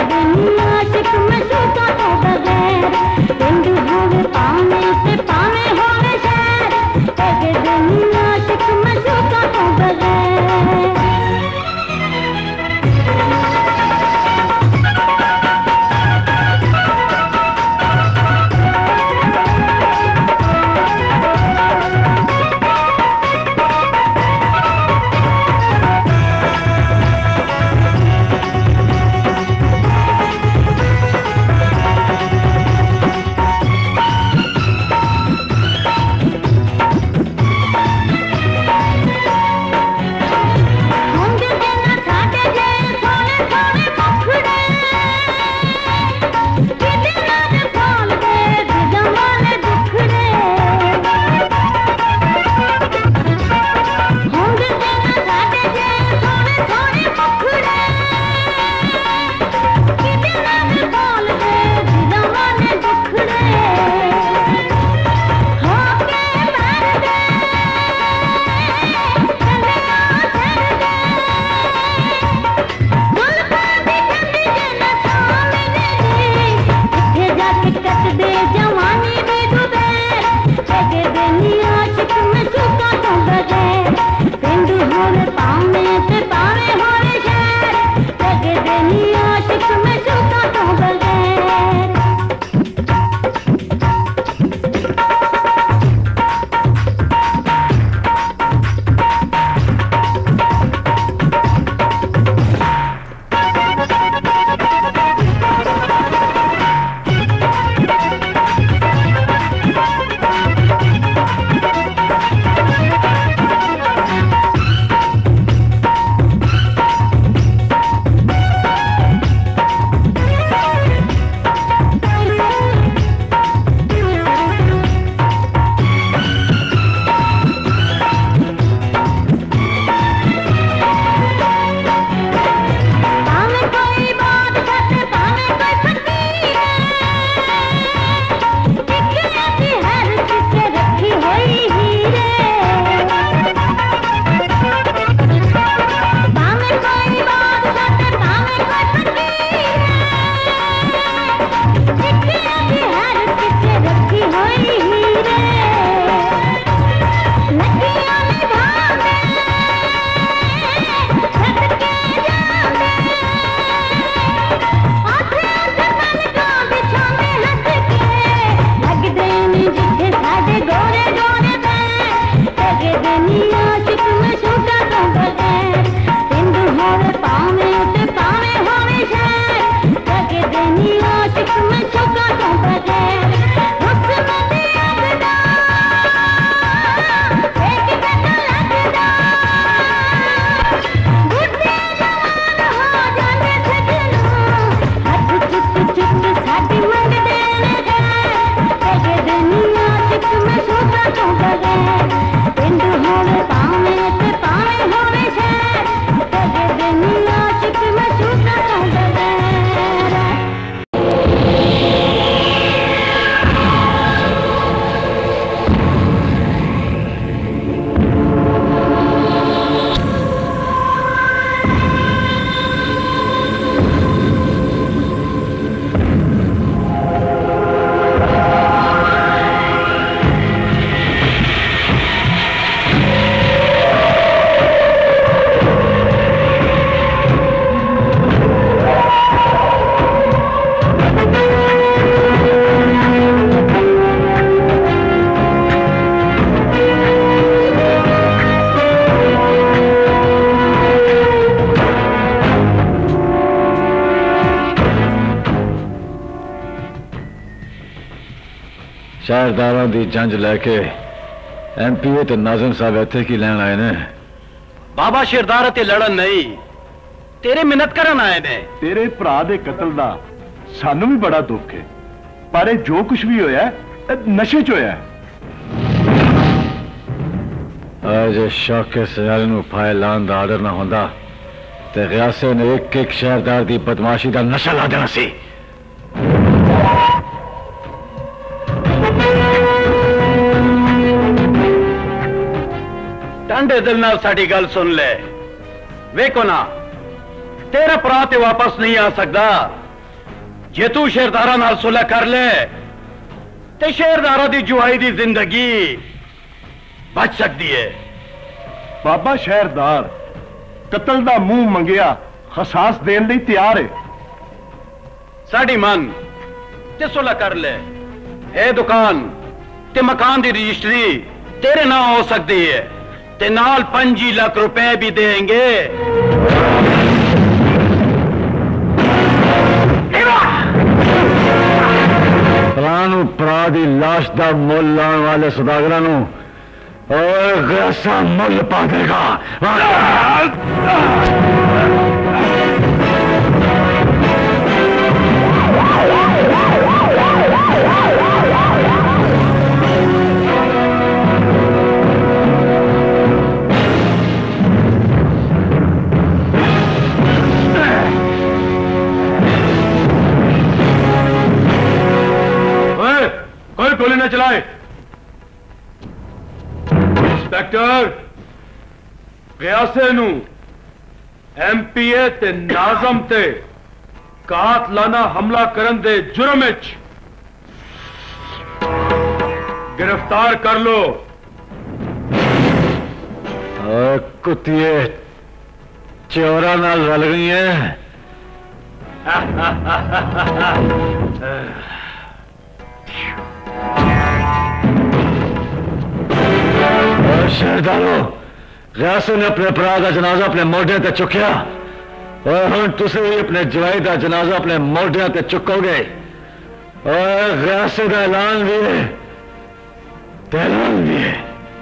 शहरदारों की जंज लैके एम पी ए ते नाज़िम साहब इत्थे की लैन आए ने? बाबा शेरदार ते लड़न नहीं, तेरे मिन्नत करन आए ने। तेरे भरा दे कतल दा सानू भी बड़ा दुख है, पर ये जो कुछ भी होया नशे च होया। आज शौके सयाल नूं फाए लान दा आर्डर ना होंदा ते गियासे ने एक एक शहरदार दी बदमाशी दा नशा ला देना सी। ठंडे दिल नाल साडी गल सुन ले। वेखो ना, तेरा भरा ते वापस नहीं आ सकता, जे तू शेरदारा नाल सुलह कर ले ते शेरदारा दी जुआई दी जिंदगी बच सकती है। बाबा शहरदार कतल दा मुंह मंगिया खसास देने लई तैयार है। साड़ी मन ते सुलह कर ले। ए दुकान ते मकान दी रजिस्ट्री तेरे नाम हो सकती है ते नाल पंजी लाख रुपए भी देंगे। फलानू भरा दी लाश दा मुल लाने वाले सौदागरां नू और गैसा मुल पा देगा। कोई गोली न चलाए। इंस्पेक्टर गियासे नू एमपीए ते नाजम ते कातलाना हमला करन दे जुर्म विच गिरफ्तार कर लो। और कुत्तिए चोरा नाल रल गई है। शहरदारो गियासे ने अपने भरा का जनाजा अपने मोढे ते चुकिया और हुण तुसीं भी अपने जवाई का जनाजा अपने मोढे ते चुकोगे। और गियासे का ऐलान भी है ते ऐलान भी है।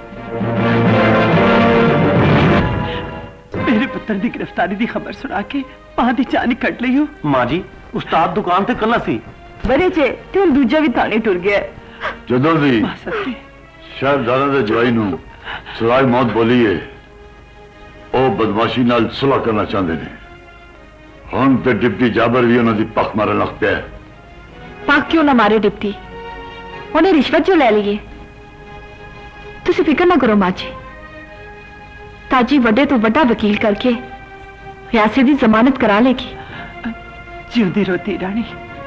मेरे पुत्र की गिरफ्तारी की खबर सुना के मां की जान ही कट ली हो। मां जी उस्ताद दुकान ते कल्ला सी बड़े चे ते हुण दूजा भी थाने टुर गया। जदों दी शहरदारा दे जवाई नू सराय मौत बोली है ओ बदमाशी नाल सुलह करना चाहते ने। हुण ते डिप्टी जाबर भी उन्हां दी पख मारन लग पिया। पख क्यों ना मारे डिप्टी, उन्हें रिश्वत जो ले ली। तुसी फिक्र ना करो मां जी, ताजी वड्डे तो वड्डा वकील करके रियासत की जमानत करा लेगी। जिंदी रोती रानी।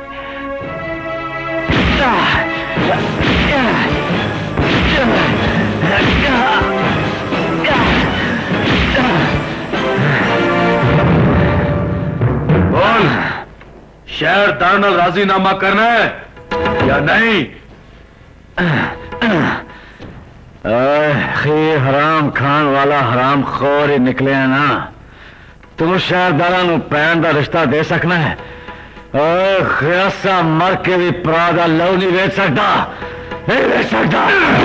बोल शहरदार नाल राजीनामा करना है या नहीं? खीर हराम खान वाला हराम खोर ही निकले है ना। तुम शहरदारा नू पैन का रिश्ता दे सकना है और गियासा मर के भी भरा दा लहू नहीं वेच सकता, नहीं वेच सकता।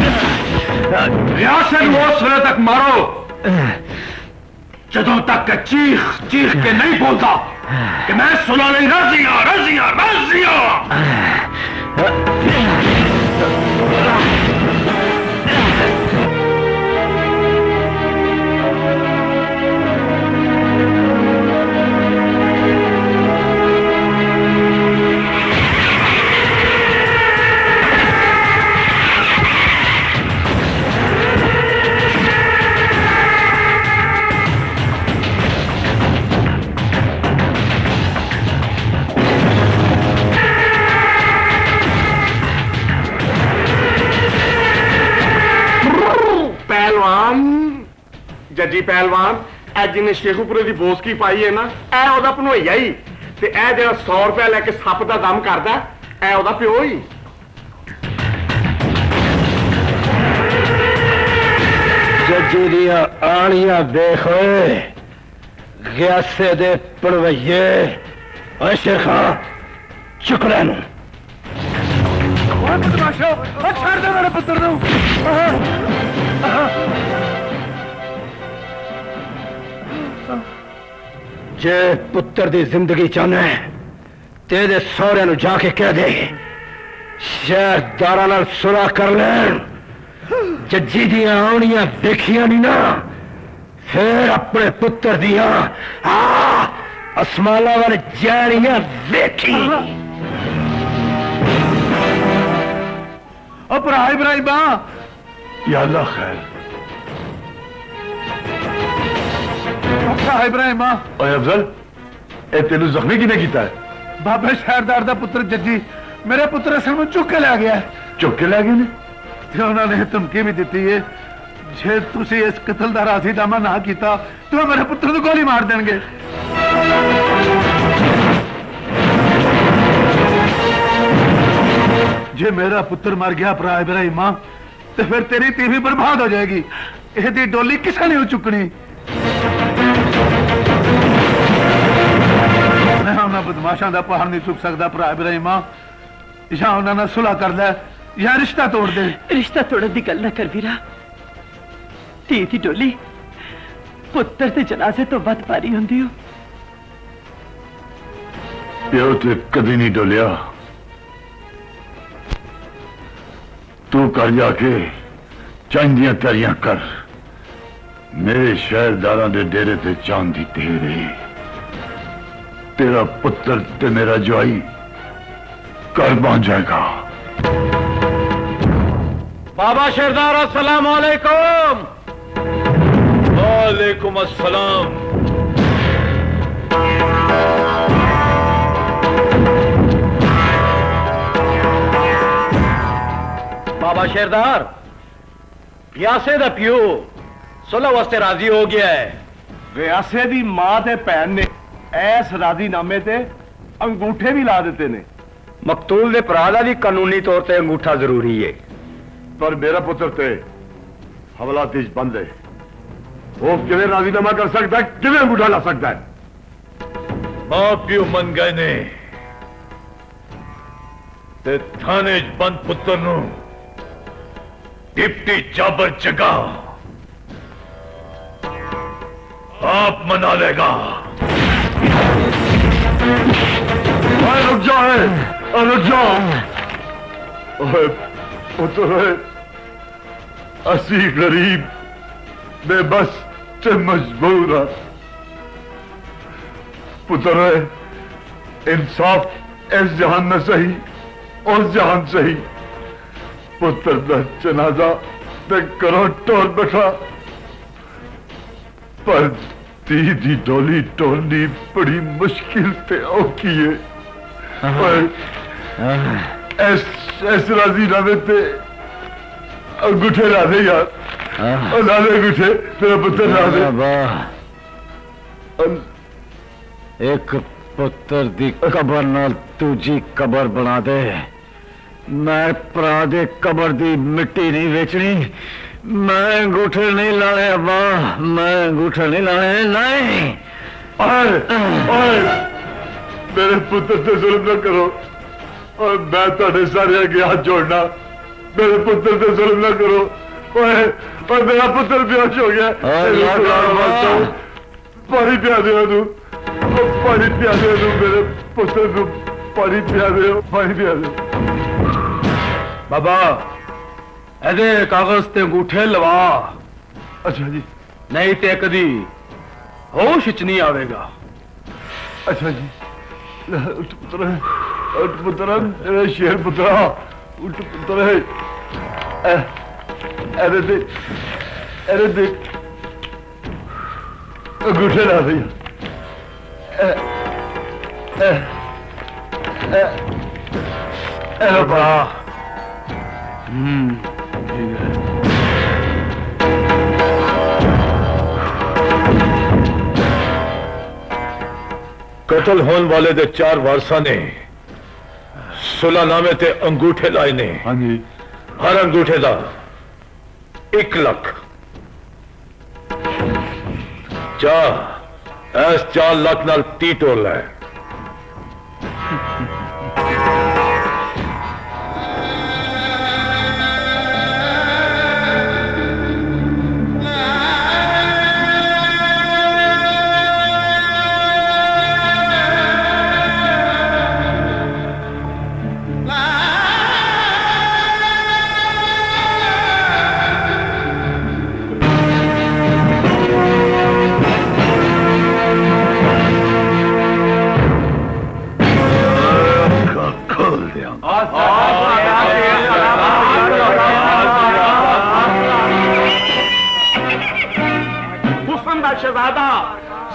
गियासे नू उस वेले तक मारो जदों तक चीख चीख के नहीं बोलता कि मैं सुना नहीं। रजिया रजिया रजिया जजी पहलवान ए जिन्हें शेखुपुरे की बोसकी पाई है ना, ए ओदा भनोइया ही ते ए जेड़ा सौ रुपया लेके सप का दम करदा ए ओदा प्यो ही। जजी दिया आनियां देखो गियासे दे पड़वैये। ओए शेर खां चुक लैनू। छोड़ दे मेरे पुत्र नू। जे पुत्र दी जिंदगी चाहना है तेरे सौरे नू जाके कह दे शहरदारा नाल सुलह कर लैन। जज्जी दियां आउणियां देखियां नहीं ना, फिर अपने पुत्र दियां असमाला वाले जानियां देखी। ओ भरा इब्राहिमा या अल्लाह खैर। इब्राहिमा ओए अफजल ए तेनू जख्मी किने कीता है? बाबे शहरदार दा पुत्र जज्जी मेरे पुत्र असल में चुक के लै गया। चुक के लै गए ने ते उन्होंने धमकी भी दी है जे तुसी इस कतल दा राजीनामा ना किया तो मेरे पुत्र को गोली मार देंगे। जे मेरा पुत्र मर गया भरा इब्राहिमा तो फिर तेरी टीवी बर्बाद हो जाएगी। यह डोली किसे नहीं चुकनी। मैं उन्होंने बदमाशों का पहाड़ नहीं चुक सकता भरा इब्राहिमा। या उन्होंने सुलह कर लै या रिश्ता तोड़ दे। रिश्ता तोड़ने की गल ना कर वीरा। धी दी डोली पुत्र के जनाजे तो वध भारी होंदी हो। प्यो ते कभी नहीं डोलिया। तू कर जाके चांदियां तैयारियां कर। मेरे शहरदारां दे डेरे ते चांदी तेरे तेरा पुत्र ते मेरा जवाई घर बन जाएगा। बाबा शहरदार अस्सलाम वालेकुम। वालेकुम अस्सलाम। बाबा शहरदार व्यासे दा प्यो सुलह वास्ते राजी हो गया है। व्यासे दी मां ते भैन ने ऐस राजीनामे ते अंगूठे भी ला दिते ने। मकतूल दे भरा दा भी कानूनी तौर ते अंगूठा जरूरी है पर मेरा पुत्र ते हवालाती बंद है। वो किवें राजीनामा कर सकता है किवें अंगूठा ला सकता है। मां प्यो मन गए ने ते थाने च बंद पुत्र नू डिप्टी जाबर जगा आप मना लेगा। रुक जाओ रुक जाओ पुत्र असी गरीब बेबस ते मजबूर है। पुत्र इंसाफ इस जहान में सही उस जहान सही। पुत्र का जनाजा ते करो टोल बैठा पर धी दी डोली टोलनी बड़ी मुश्किल से औखी है। पर ऐस ऐस राजीनामे ते अंगूठे ला दे यार। ला दे अंगूठे तेरा पुत्र ला दे। एक पुत्र दी कबर नाल दूजी कबर बना दे। मैं भरा दे कबर दी मिट्टी नहीं बेचनी। मैं अंगूठे नहीं लाने अब्बा। मैं अंगूठे नहीं लाने नहीं। ओए ओए मेरे पुत्र से जुल्म न करो और मैं तुम्हारे सारे आगे हाथ जोड़ना। मेरे पुत्र से जुल्म न करो। ओए और मेरा पुत्र बेहोश हो गया। पानी पिया दे तू पानी पिया दे तू मेरे पुत्र को पानी पिया दे पानी पिया दे। बाबा एदे कागज ते अंगूठे लवा। अच्छा जी। नहीं ते कदी होश च नहीं आवेगा। अच्छा जी। उठ पुत्र उठ पुत्र मेरे शेर पुत्रा उठ पुत्र अरे देख अरे देख अंगूठे ला दिया। हम्म ठीक है। कतल होने वाले दे चार वारसा ने सुलहनामे ते अंगूठे लाए ने। हाँ जी। हर अंगूठे दा एक लख जा ऐस चार लाख नाल ती टोल है।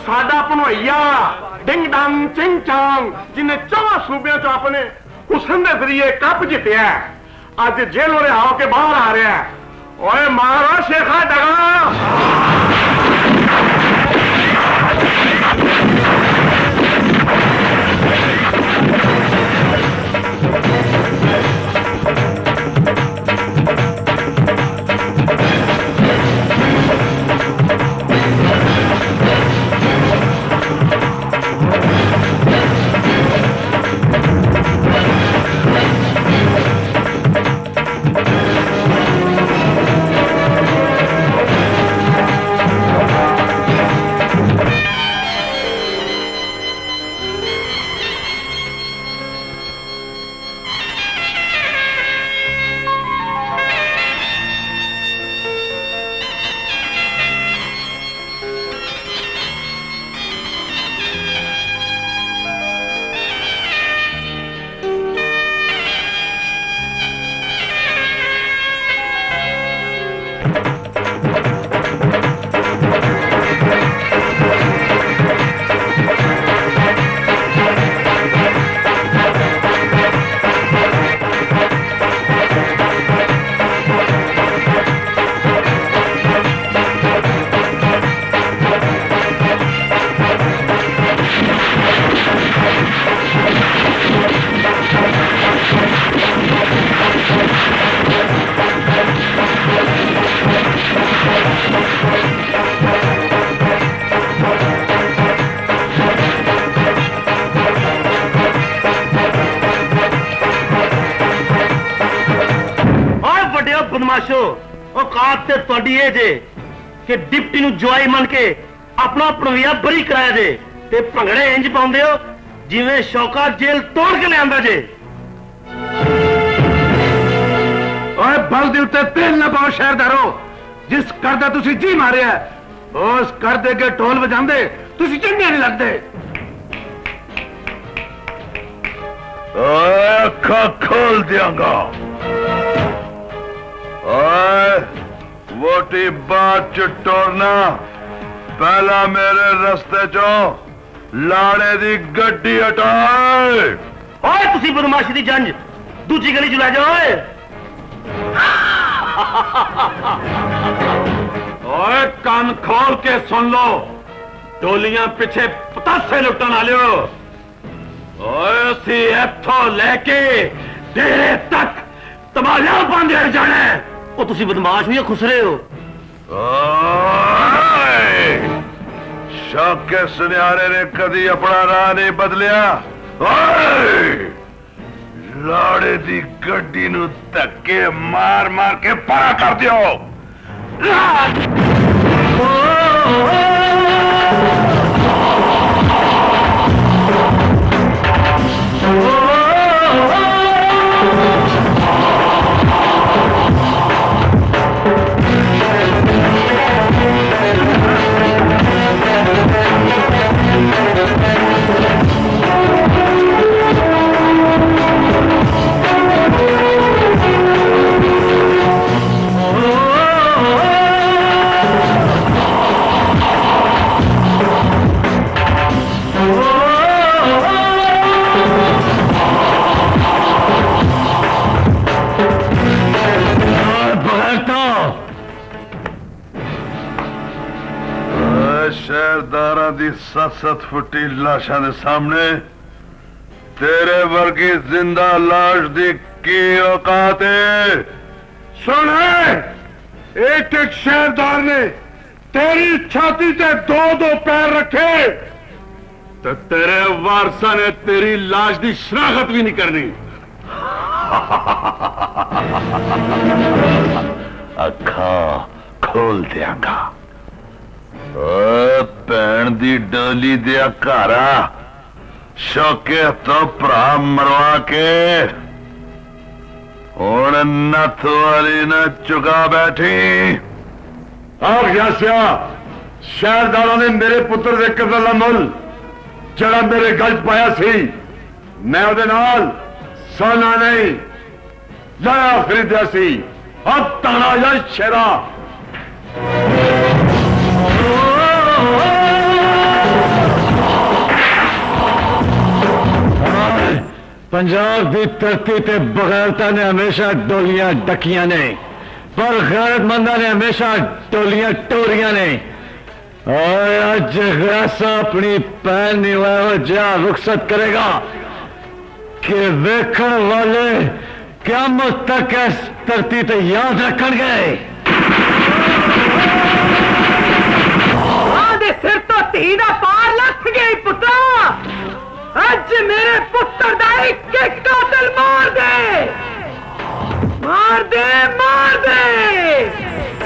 साडा भनोइया डिंग डंग चिंग चांग जिन्हें चौवां सूबे चो अपने हुसन के जरिए कप जितया अज जेलों रिहा होके बाहर आ रहा है। ओए मारो शेखा डगा। कि डिप्टी नूं जवाई मन के अपना भणोइया बरी कराया जे ते भंगड़े इंज पाउंदे हो जिवें शौका जेल तोड़ के लिआंदा जे। ओए बल दे उत्ते तेल ना पाओ शहरदारो। जिस कर दा तुसी जी मारिया उस कर दे के ढोल बजांदे तुसी चंगे नहीं लगदे। ओए अखा खोल दियांगा। ओए वोटी बात चिटोरना पहला मेरे रस्ते चो लाड़े दी गड्डी हटाए। ओए तुसी बदमाशी दी जंज दूजी गली चला जाओ। ओए कान खोल के सुन लो टोलियां पिछे पतासे लुटन वाले हो। ओए उसी इथों लेके डेरे तक तमाशा पांदे जाना। ओ तुसी बदमाश हो या खुसरे हो? शौके सुनियारे ने कदी अपना राह नहीं बदलिया। लाड़े दी गड्डी नू धक्के मार मार के परा कर दियो। शहरदारा दी सत सत फुटी लाशा दे सामने तेरे वर्गी जिंदा लाश दी की औकात है? सुन एक एक शहरदार ने तेरी छाती ते दो दो पैर रखे तो तेरे वारसा ने तेरी लाश दी शनाख्त भी नहीं करनी। अखा खोल दियांगा। भैन दी डोली दिया घरा शौके तो भरा मरवा के हुण नथ वाली न चुका बैठी। और यासिया शहरदारों ने मेरे पुत्र दे कतल दा मुल जड़ा मेरे गल पाया सी मैं उहदे नाल सोना नहीं लड़ा खरीदा सी। अब ताना या शेरा पंजाब की धरती ते बगैरता ने हमेशा डोलियां डकियां ने, पर गैरतमंदा ने हमेशा डोलियां टोरियां ने। और अज गैसा अपनी पैन नहीं जा रुखसत करेगा कि वेखण वाले क़यामत तक इस धरती ते याद रखणगे। सिर तो धी दा पार लथ गई पुत्रा। अज मेरे पुत्र दा एक एक कातल मार दे, मार दे, मार दे।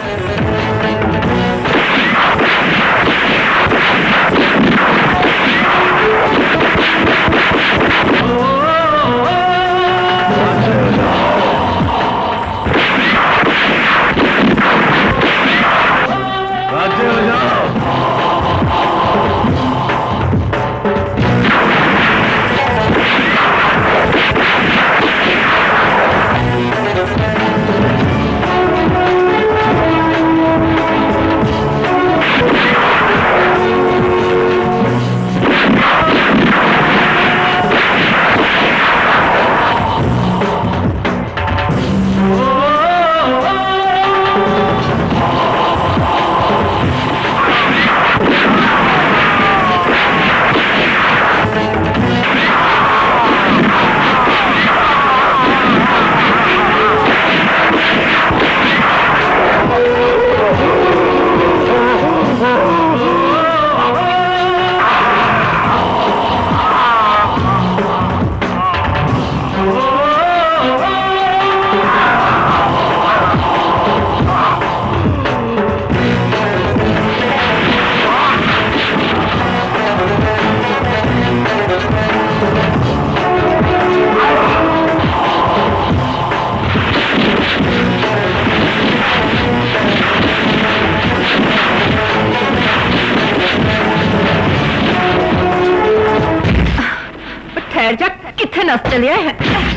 किथे नस चलिया है?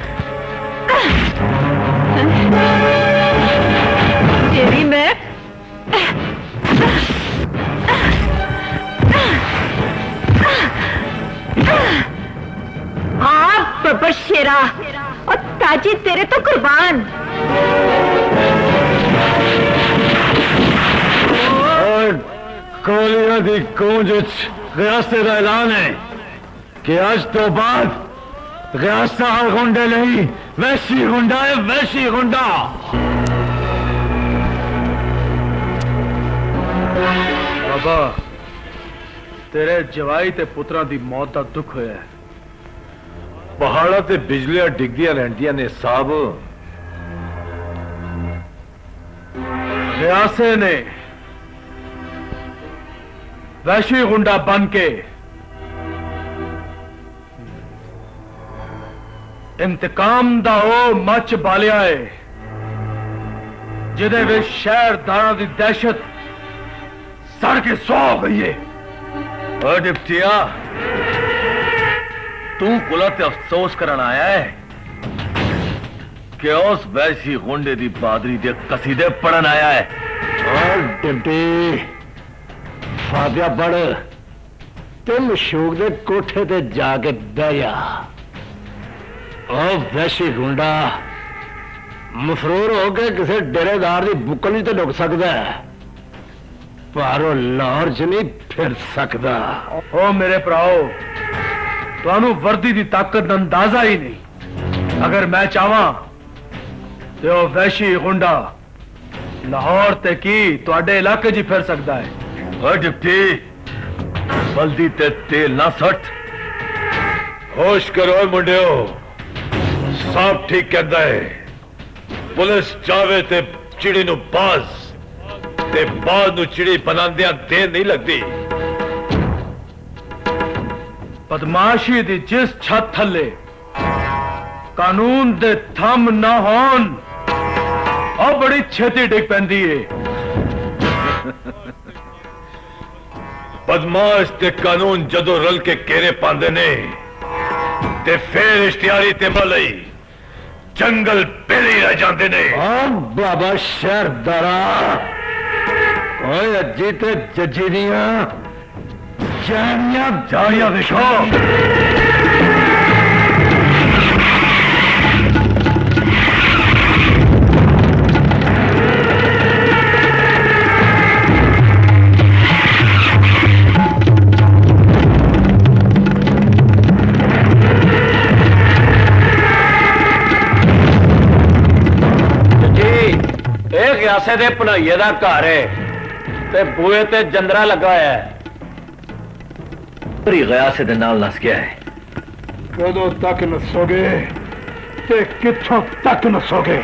तेरी मैं आप बबशेरा और ताजी तेरे तो कुर्बान। और कोलिया दी गूंज रियासत का ऐलान है कि आज तो बाद रियासत हर गुंडे नहीं, वैसी गुंडा है, वैसी गुंडा। बाबा तेरे जवाई ते पुत्रा दी मौत का दुख होया है। पहाड़ा ते बिजलियां डिगदियां रहंदियां ने साहब। रियासत ने वैशी गुंडा बन के इंतकाम दा ओ मच बालिया है जिदे विच शहरदारां दी दहशत सड़ के सौ गई है। और डिप्टिया तू कुला ते अफसोस करन आया है कि उस वैसी गुंडे दी बहादुरी दे कसीदे पढ़न आया है। और डिप्टी फादिया पढ़ ते मशूक दे कोठे ते जाके बह जा। और वैसी गुंडा मफरूर होकर किसी डेरेदार की बुकल तो लुक सकता है, पर लाहौर च नहीं फिर सकता। ओ मेरे भराओ तुहानू वर्दी की ताकत का अंदाजा ही नहीं। अगर मैं चाहवा तो ओ वैशी गुंडा लाहौर ते की तुहाडे इलाके च फिर सकता है। और डिप्टी बल्दी ते तेल ना सट। होश करो मुंडियो, साहब ठीक कहता है। पुलिस चावे ते चिड़ी नू बाज ते बाज नू चिड़ी बनांदियां देर नहीं लगती। बदमाशी दी जिस छत थले कानून दे थम ना होन और बड़ी छेती डिग पैंदी है। बदमाश ते कानून जदों रल के घेरे पांदे ने ते फिर इश्तियारी ते मलई जंगल पेली रह जाते ने। बाबा शहरदारा कोई अज्जी ते जज्जी दियां जानियां जानियां विशो गयासे दे भनोइये दा घर है ते बूहे ते जंदरा लगा होया है। पूरी गयासे दे नाल नस गया है। कदों तक नसोगे ते कित्थों तक नसोगे?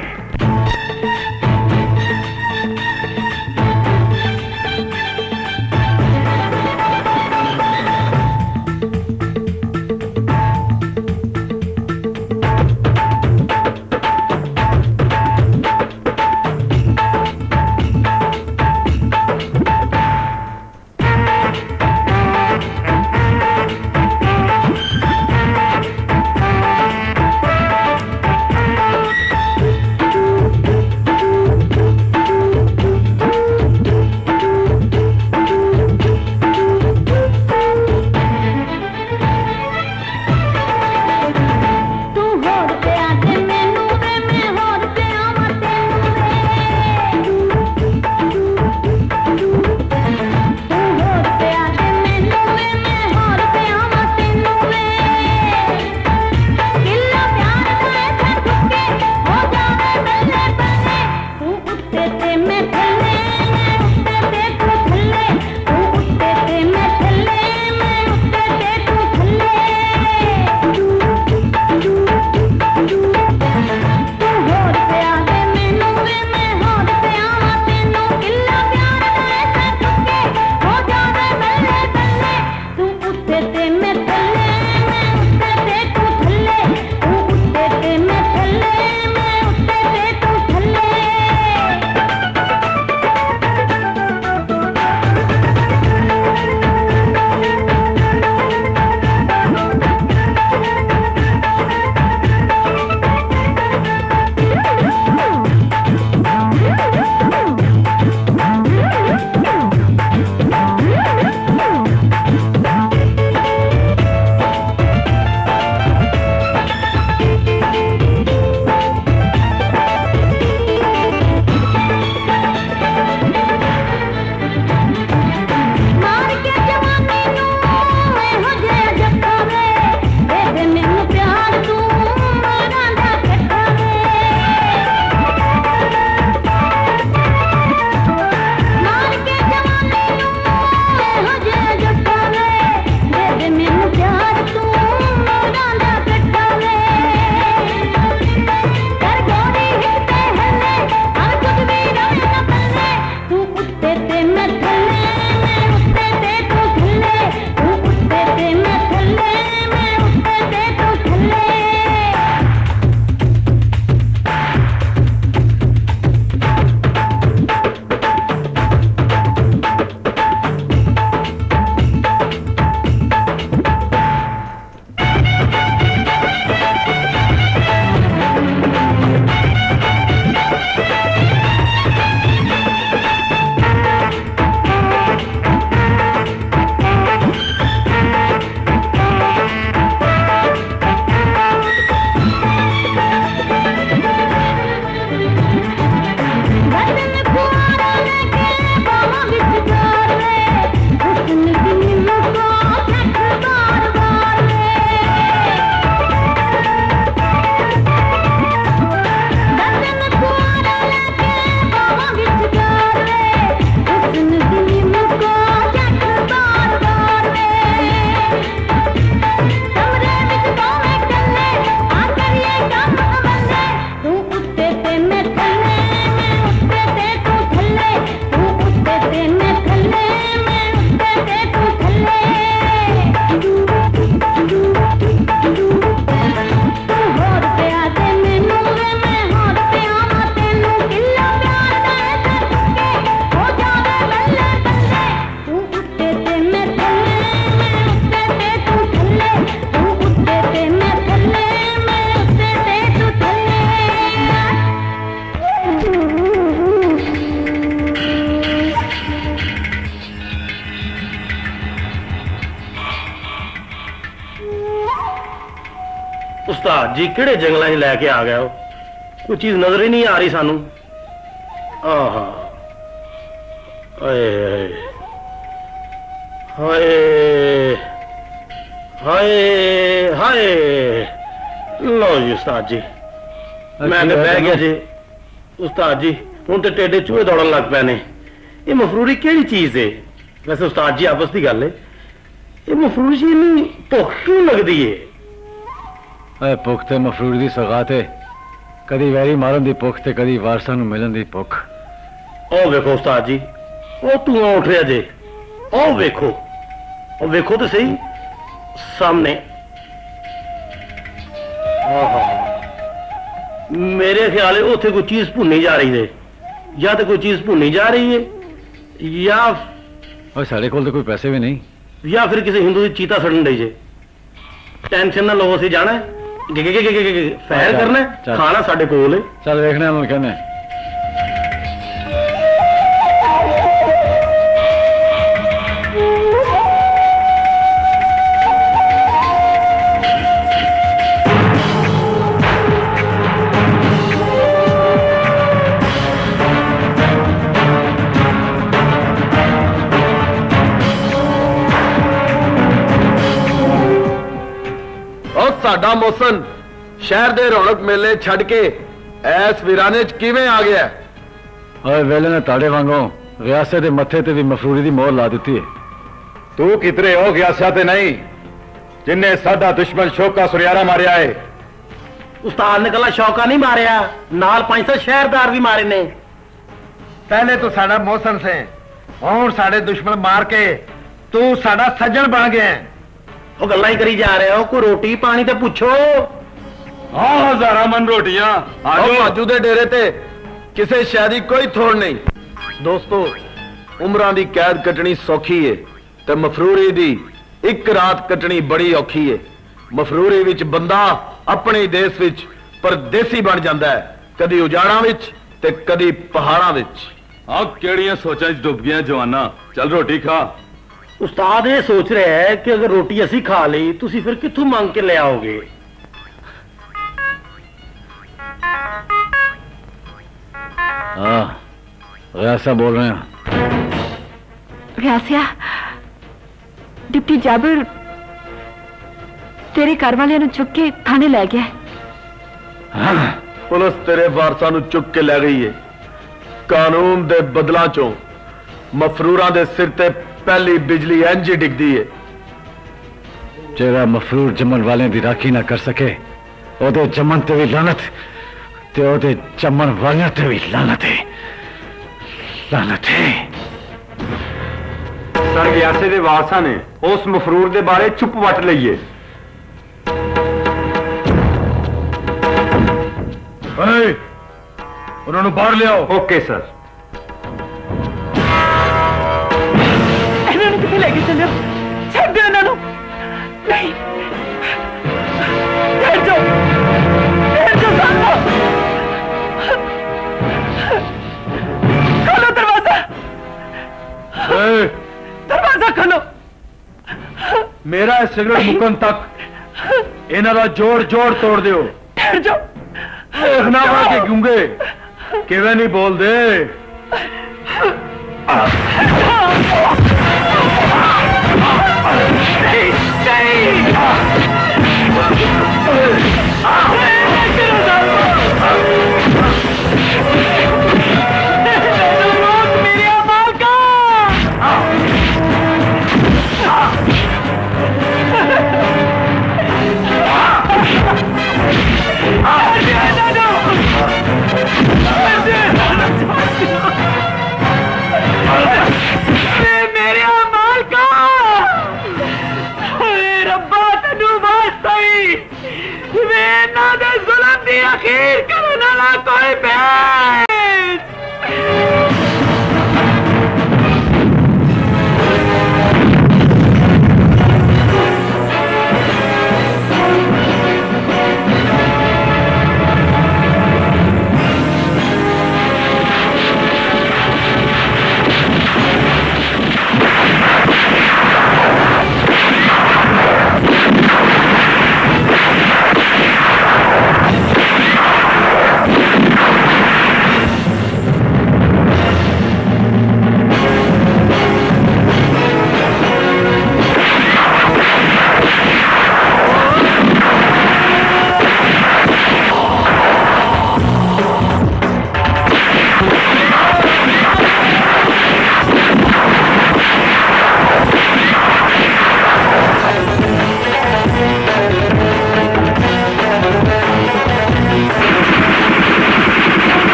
उस्ताद जी किहड़े जंगलों लैके आ गए हो? कोई चीज नजर ही नहीं आ रही सानू। आहा हाय हाय हाय हाय। लो जी उस्ताद जी मैं बह गया जी। उस्ताद जी ਹੁਣ ਤੇ ਟੇਡੇ ਚੂਹੇ ਦੌੜਨ ਲੱਗ ਪਏ ਨੇ। ਇਹ ਮਫਰੂਰੀ ਕਿਹੜੀ ਚੀਜ਼ ਹੈ? ਵੈਸੇ ਉਸਤਾਦ ਜੀ ਆਪਸ ਦੀ ਗੱਲ ਹੈ, ਇਹ ਮਫਰੂਰੀ ਜੀ ਨੂੰ ਭੁੱਖ ਕਿਉਂ लगदी है? ए भुख ते मफरूरी दी सौगात है, कदी वैरी मारन दी भुख ते कदी वारसां नूं मिलन दी भुख। ओ वेखो उस्ताद जी, ओ धुआं उठ रहा जे, ओ वेखो, ओ वेखो तो सही सामने। आहा, मेरे ख्याल है उत्थे कोई चीज भुनी जा रही है, या तो कोई चीज भुनी जा रही है या और साढ़े कोल तो कोई पैसे भी नहीं, या फिर किसी हिंदू की चीता सड़न दे जे। टेंशन ना लो, असीं जाना है गे गे गे गे गे फैर करना है, खाना साडे कोल है। चल देखने हम कहने साडा मोहसन शहर दे रौनक मेले छड़ के ऐस वीराने च किवें आ गया? और वेले ने ताड़े वांगों रियासत दे मथे ते भी मफरूरी दी मोहर ला दी है। तू कितरे हो गया ते नहीं जिन्ने साडा दुश्मन शौका सुरियारा मारिया है। उस्ताद ने कला शौका नहीं मारिया, नाल पांच सौ शहरदार भी मारे ने। पहले तो साडा मोहसन से और साडे दुश्मन मार के तू साडा सज्जन बन गया। वो गल्ला ही करी जा रहे हो, कोई रोटी पानी तो पूछो। हाँ हजारा मन रोटियां बाजू दे डेरे ते किसे शहरी कोई थोड़ नहीं। दोस्तों, उमरां दी कैद कटनी सौखी है ते मफरूरी दी एक रात कटनी बड़ी औखी है। मफरूरी विच बंदा अपने देश विच परदेसी बन जाता है, कदी उजाड़ा विच ते कदी पहाड़ां विच। हाँ केड़ियां सोचां च डुब गया जवाना, चल रोटी खा। उस्ताद ये सोच रहे हैं कि अगर रोटी असी खा ली तुसी फिर कित्थों मांग के ले आओगे? हाँ, गयासिया बोल रहे हैं। गयासिया, डिप्टी जाबिर तेरे घर वाले चुक के थाने ले गया। हाँ, पुलिस तेरे वारसां नूं चुक के ले गई है। कानून दे बदलां चों मफरूरां दे सिर ते पहली बिजली इंज डिगदी है। जेड़ा मफरूर जमन वाले दी राखी ना कर सके, ओदे जमन ते भी लानत ते ओदे जमन वाले ते भी लानत है, लानत है। सर गियासे दे वारसां ने उस मफरूर दे बारे चुप वट लईए। उन्होंने बाहर ले आओ। Okay sir. लेके चलो, छड़ दो इन्हों। नहीं, ठहर जाओ, ठहर जाओ सामने। खोलो दरवाजा, दरवाजा खोलो। मेरा सिगरेट मुकन तक इन्हां दा जोड़ जोड़ तोड़ दियो। ठहर जाओ, देखना वा के गूंगे किवें नहीं बोल दे। मेरे अमाल का रब्बा तू बस सही वे ना दे जुल्म दी अखीर करने वाला कोई बैठ।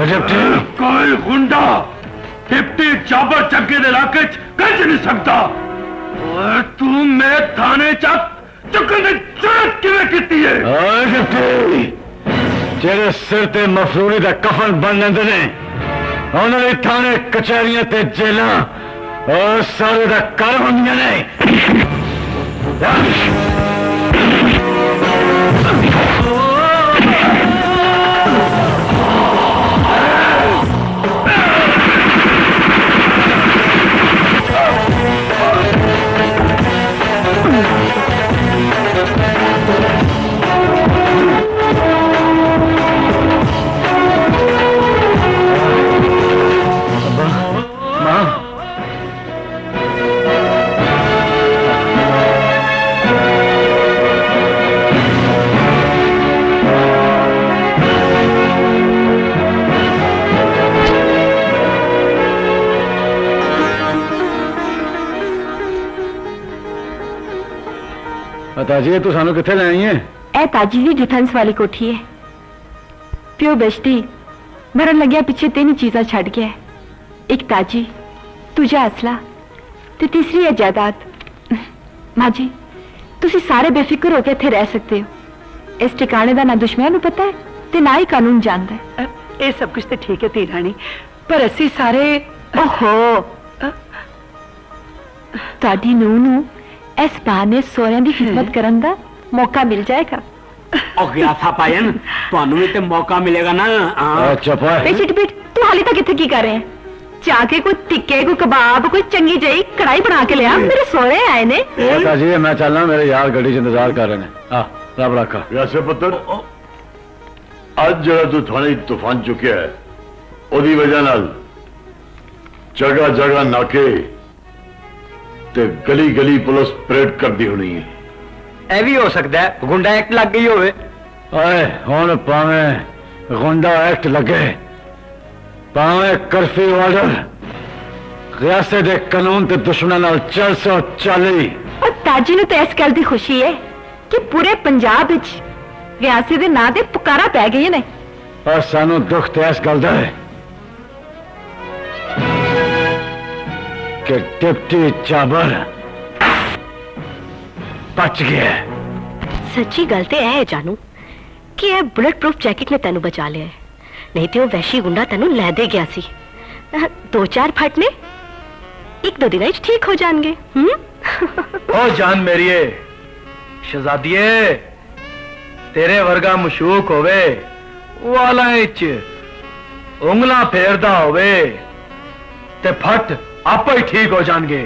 कोई गुंडा डिप्टी चाबर चक्के के इलाके कच नहीं सकता। और तू मैं थाने चक चुकने जरूरत किवें कीती है? जेरे सिर ते मफरूरी दा कफन बन लेंदे ने उन्होंने थाने कचहरियां ते जेलां और सारे दा कर होंदियां ने। ताजी तू सानू किथे ले आई है? ए ताजी दी डिफेंस वाली कोठी है। प्यो बेचती मरन लग्या पिछे तीन चीजा छड़ गया है। एक ताजी, तुझा असला ते तीसरी है जायदाद। माँ जी तुसी सारे बेफिक्र होके इत्थे रह सकते हो। इस ठिकाने दा ना दुश्मन पता है ते ना ही कानून जानता है। ये सब कुछ तो ठीक है धी रानी, पर असी सारे ओहो ताड़ी नूं नूं इस बहाने सोहरियां दी खिदमत करन दा मौका मिल जाएगा। और ग्यासा पायन ਤੁਹਾਨੂੰ ਵੀ ਤੇ मौका मिलेगा ना। चुप है बेचिट बेट तू हाली तक इत्थे की कर रहे हैं? जाके कोई टिक्के कोई कबाब कोई चंगी जई कढ़ाई बना के ले आ। मेरे सोहरे आए ने। ताजी मैं चलना, मेरे यार गड्डी च इंतजार कर रहे हैं। आ रब रखा। वैसे पुत्र आज जरा तू थाने तूफान चुकिया है ओदी वजह नाल जगह जगह नाके ते गली गली पुलिस परेड कर दी होनी है। ਇਹ ਵੀ ਹੋ ਸਕਦਾ ਹੈ ਗੁੰਡਾ ਐਕਟ ਲੱਗ ਗਈ ਹੋਵੇ। ओए हुण भावें गुंडा एक्ट लगे भावें कर्फ्यू ऑर्डर रियासत दे कानून ते दुश्मनां नाल चल सौ चाली। और ताजी नूं ते इस गल दी खुशी है कि पूरे पंजाब विच रियासत दे नां ते पुकारा पै गई ने। और सानू दुख ते इस गल दा है कि डिप्टी चाबर बच गया। सच्ची गल ते है जानू कि यह बुलेट प्रूफ जैकेट ने तेनू बचा लिया है, नहीं तो वैशी गुंडा तेनू लै दे गया सी। दो चार फट ने एक दो दिन ठीक हो जाएंगे। ओ जान मेरिए शहजादिए तेरे वर्गा मशूक होवे वाला उंगला फेरदा होवे ते फट आप ही ठीक हो जाएंगे,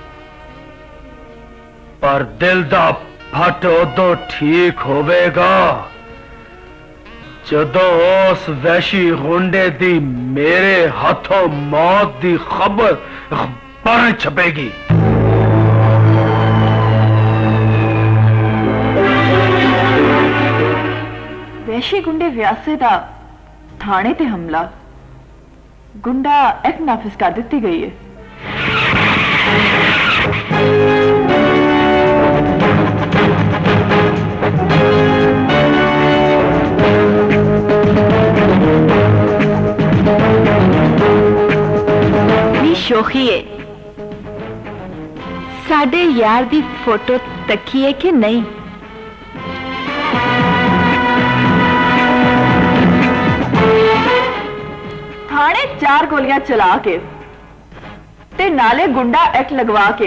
पर दिल दा फट उदो ठीक होवेगा जदों उस वैशी गुंडे दी मेरे हाथों मौत दी खबर अखबार छपेगी। वैशी गुंडे व्यासे दा थाने ते हमला गुंडा एक्ट नाफिज कर दी गई है। शोखी है साडे यार दी फोटो तकी है कि नहीं? थाने चार गोलियां चला के ते नाले गुंडा एक्ट लगवा के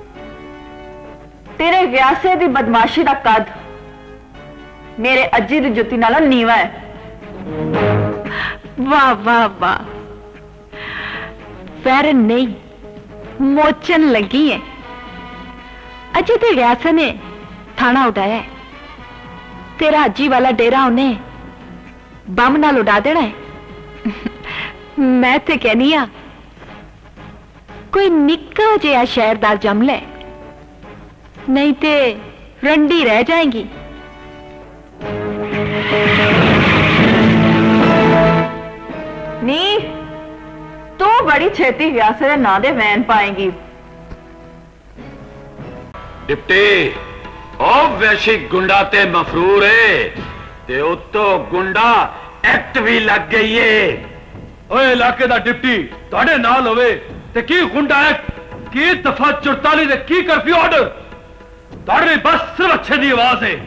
तेरे व्यासे दी बदमाशी दा कद मेरे अज्जी दी जुत्ती नालों नीवा है। वाह वाह वाह पैर नहीं मोचन लगी है। अजय ते रियासत ने थाना उड़ाया है, तेरा अज्जी वाला डेरा उन्हें बम नाल उड़ा देना है। मैं ते कहनी आ कोई निक्का जिहा शहरदार जम ले, नहीं ते रंडी रह जाएगी। नी तू बड़ी छेती रियासत दे नां दे वैन पाएगी। डिप्टी ओ वैशी गुंडा ते मफरूर है ते उतो गुंडा एक्ट भी लग गई है। ओए इलाके दा डिप्टी ਤੁਹਾਡੇ ਨਾਲ ਹੋਵੇ ਤੇ ਕੀ ਗੁੰਡਾ ਐਕਟ ਕੀ ਦਫਾ चौतालीस ਦੇ ਕੀ ਕਰਫਿਊ ਆਰਡਰ ਤੁਹਾਡੇ ਲਈ ਬਸ ਸਿਰਫ ਅੱਛੇ ਦੀ ਆਵਾਜ਼ ਹੈ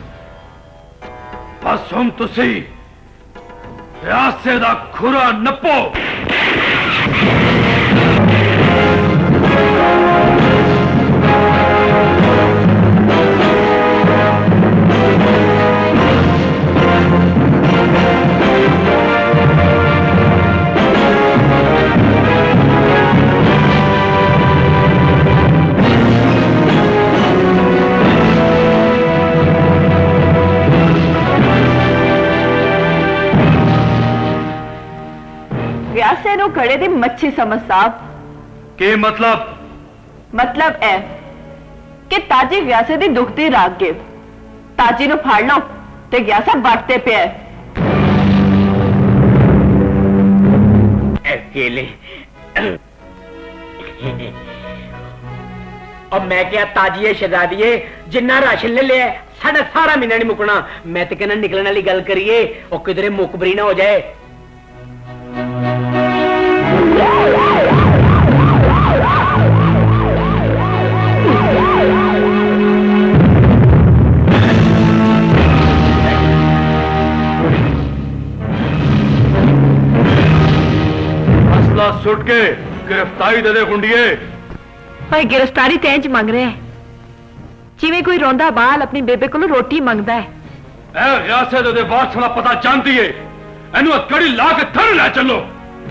ਬਸ ਹੁਣ ਤੁਸੀਂ ਰਿਆਸੇ ਦਾ ਖੁਰਾ ਨੱਪੋ व्यासे नु खड़े दी मच्छी समझ साहब के मतलब मतलब है कि ताजी व्यासे दी दुखती राग गे ताजी नु फाड़ लो ते व्यासा बांटते पे है अकेले और मैं क्या ताजी है शहजादी है जिन्ना राशन ले लिया साढ़ा सारा महीना नहीं मुकना मैं तो कहना निकलने वाली गल करिए और किधरे मुकबरी ना हो जाए असला सुट के गिरफ्तारी दे दे गुंडिये भाई गिरफ्तारी तेज मंग रहे हैं जिवें कोई रोंदा बाल अपनी बेबे को रोटी मंगदा है ए रियासत दे वारस दा पता जानती है एनु कड़ी ला के थर ले चलो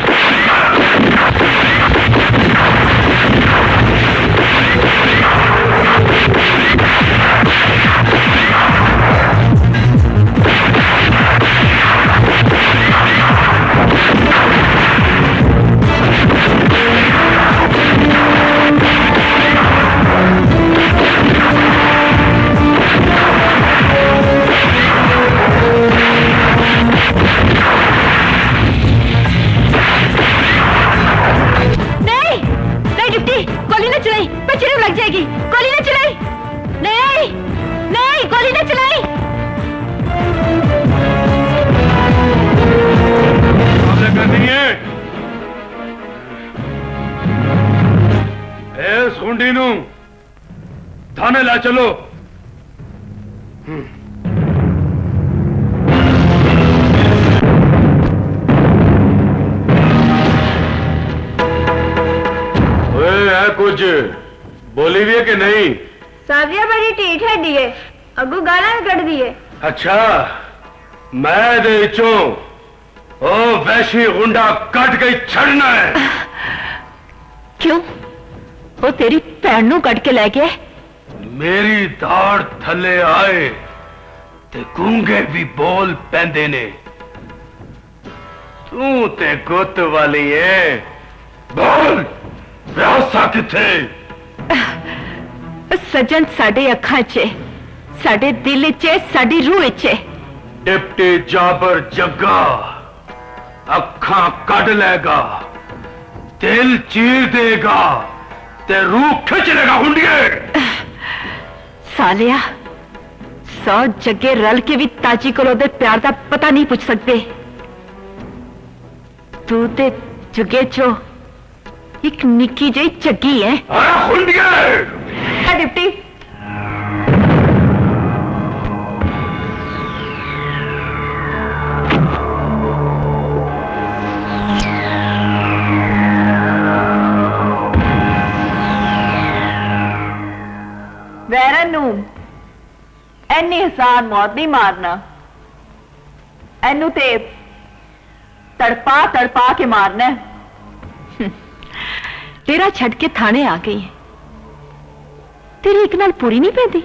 लग जाएगी गोली ना चलाई नहीं नहीं गोली ना चलाई करनी है इस गुंडी नू थाने ला चलो है कुछ बोली भी है कि नहीं साजिया बड़ी टीठ है दिए अगू गाना कट दिए अच्छा मैं दे चो ओ वैशी गुंडा कट गई छड़ना है क्यों वो तेरी भैन नू कट के ले गए मेरी दाड़ थले आए ते गूंगे भी बोल पैंदे ने तू ते गुत वाली है बोल रास्ता किथे सज्जन साडे अखां च साडे दिल च साडी रूह च डिप्टी जाबर जग्गा अखां कट लेगा दिल चीर देगा ते रूह खिंच लेगा हुंडिए सालिया सौ जगे रल के भी ताजी को दे प्यार का पता नहीं पूछ सकते तू ते जुगे चो एक निक्की जी चग्गी है डिप्टी वैरन नू एनी हसान मौत नहीं मारना एनू ते तड़पा तड़पा के मारना है तेरा छड़ के थाने आ गई है तेरी एक नाल पूरी नहीं पैदी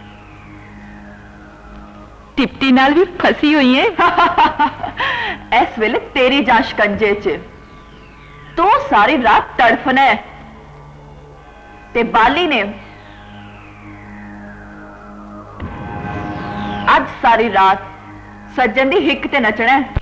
टिप्टी नाल भी फसी हुई है इस वेले तेरी जां शिकंजे च तो सारी रात तड़फना है ते बाली ने आज सारी रात सज्जन दी हिक ते नचना है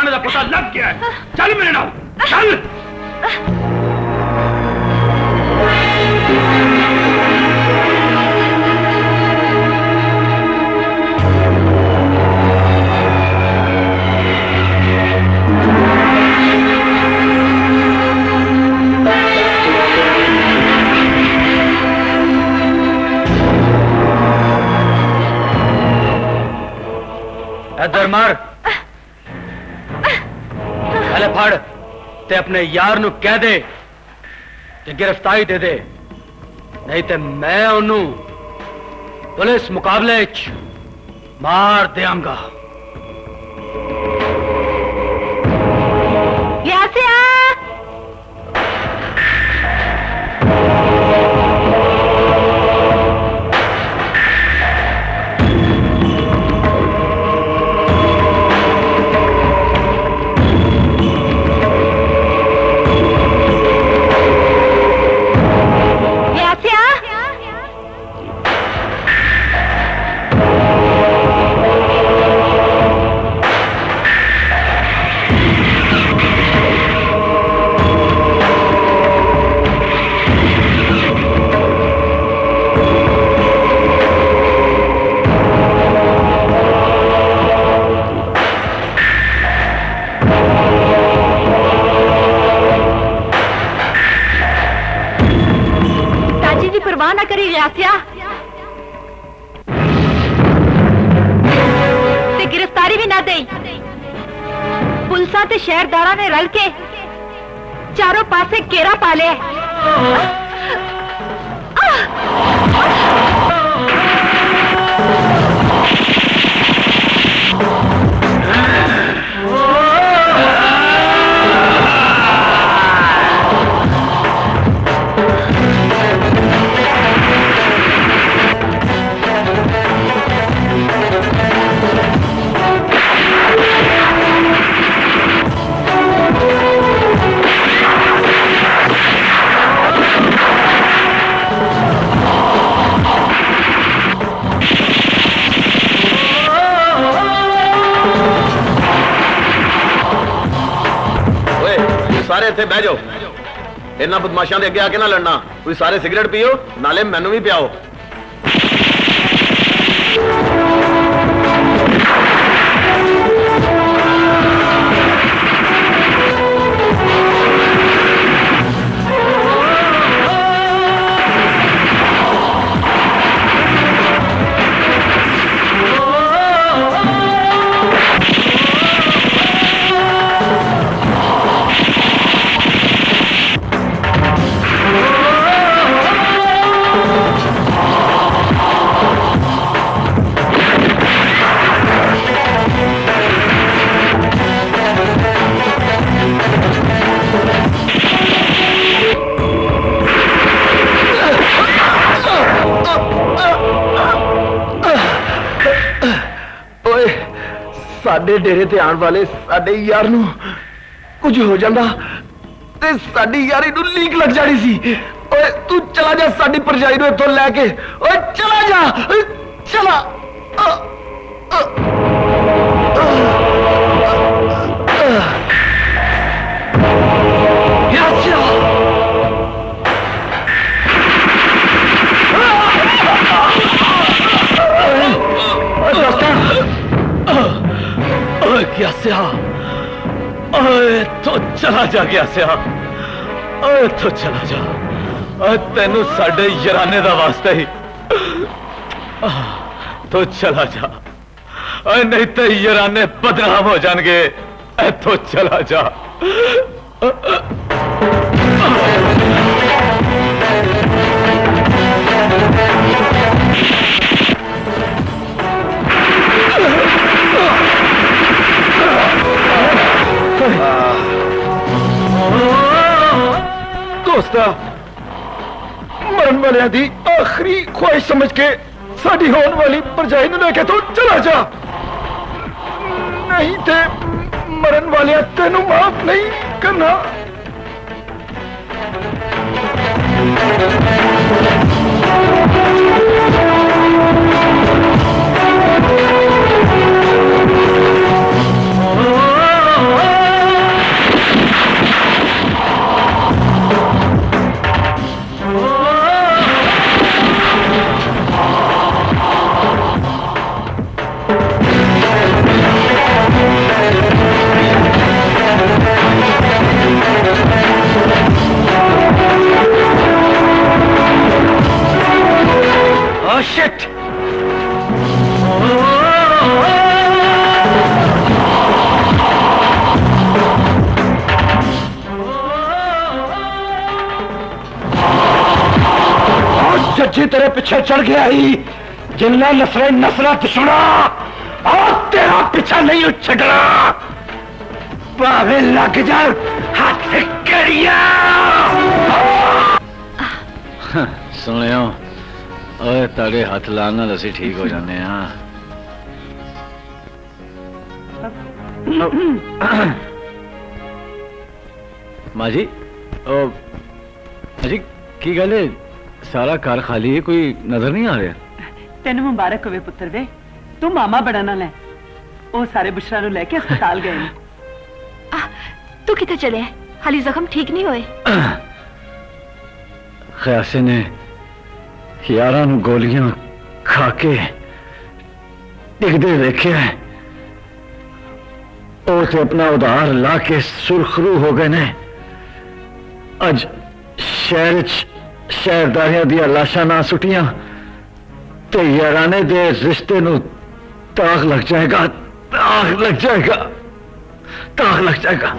ठिकाने का पता लग गया है। चल मेरे नाल, चल। इधर मार, पहले फड़ ते अपने यार नु कह दे कि गिरफ्तारी दे दे, नहीं तो मैं उन्हों पुलिस मुकाबले च मार देंगा। गिरफ्तारी भी ना दे। पुलिसा ते शहरदारा ने रल के चारों पासे घेरा पा लिया। सारे इत्थे बह जाओ, इन्हां बदमाशां दे अगे आके ना लड़ना। तुसीं सारे सिगरेट पीओ, नाले मैनू भी पियाओ। साडे डेरे ते आने वाले साडे यार नू कुछ हो जांदा ते साडी यारी नू लीक लग जानी सी। ओए तू चला जा, साडी परजाई नू इत्थों लैके। ओए चला जा, चला। आ, आ, क्या स्या, ओए तो चला जा गया स्या, ओए तो चला जा। तेनू साडे यराने दा वास्ता ही तो चला जा, ओए नहीं तो यराने बदनाम हो जाएंगे। तो चला जा। दोस्ता, मरन वाले दी आखिरी ख्वाहिश समझ के साड़ी होने वाली परजाई ने लेके तो चला जा, नहीं थे मरन वाले तेनू माफ नहीं करना। Oh तेरे पीछे चढ़ गया ही जिन्ना नसरे नसरा दुश्मना और तेरा पीछा नहीं छड़ना भावे लग जा हाथ करिया। सुन लियो ओए तारे हाथ लाने नाल असीं ठीक हो जाने हाँ। माँ जी ओ अजी की गल है सारा घर खाली है कोई नजर नहीं आ रहा। तेन मुबारक होवे पुत्र वे तू मामा बड़ा ना ले वो सारे बुशरा नु लेके अस्पताल गए ने। तू किथे चले हाली जख्म ठीक नहीं होए। खयासे ने यारा नु गोलियां खा के डिगदे देखे है और ते अपना उधार ला के सुरखरू हो गए ने। अज शहर शहरदारियां दिया लाशा ना सुटियां तो याराने दे रिश्ते नु ताक लग जाएगा ताक लग जाएगा ताक लग जाएगा।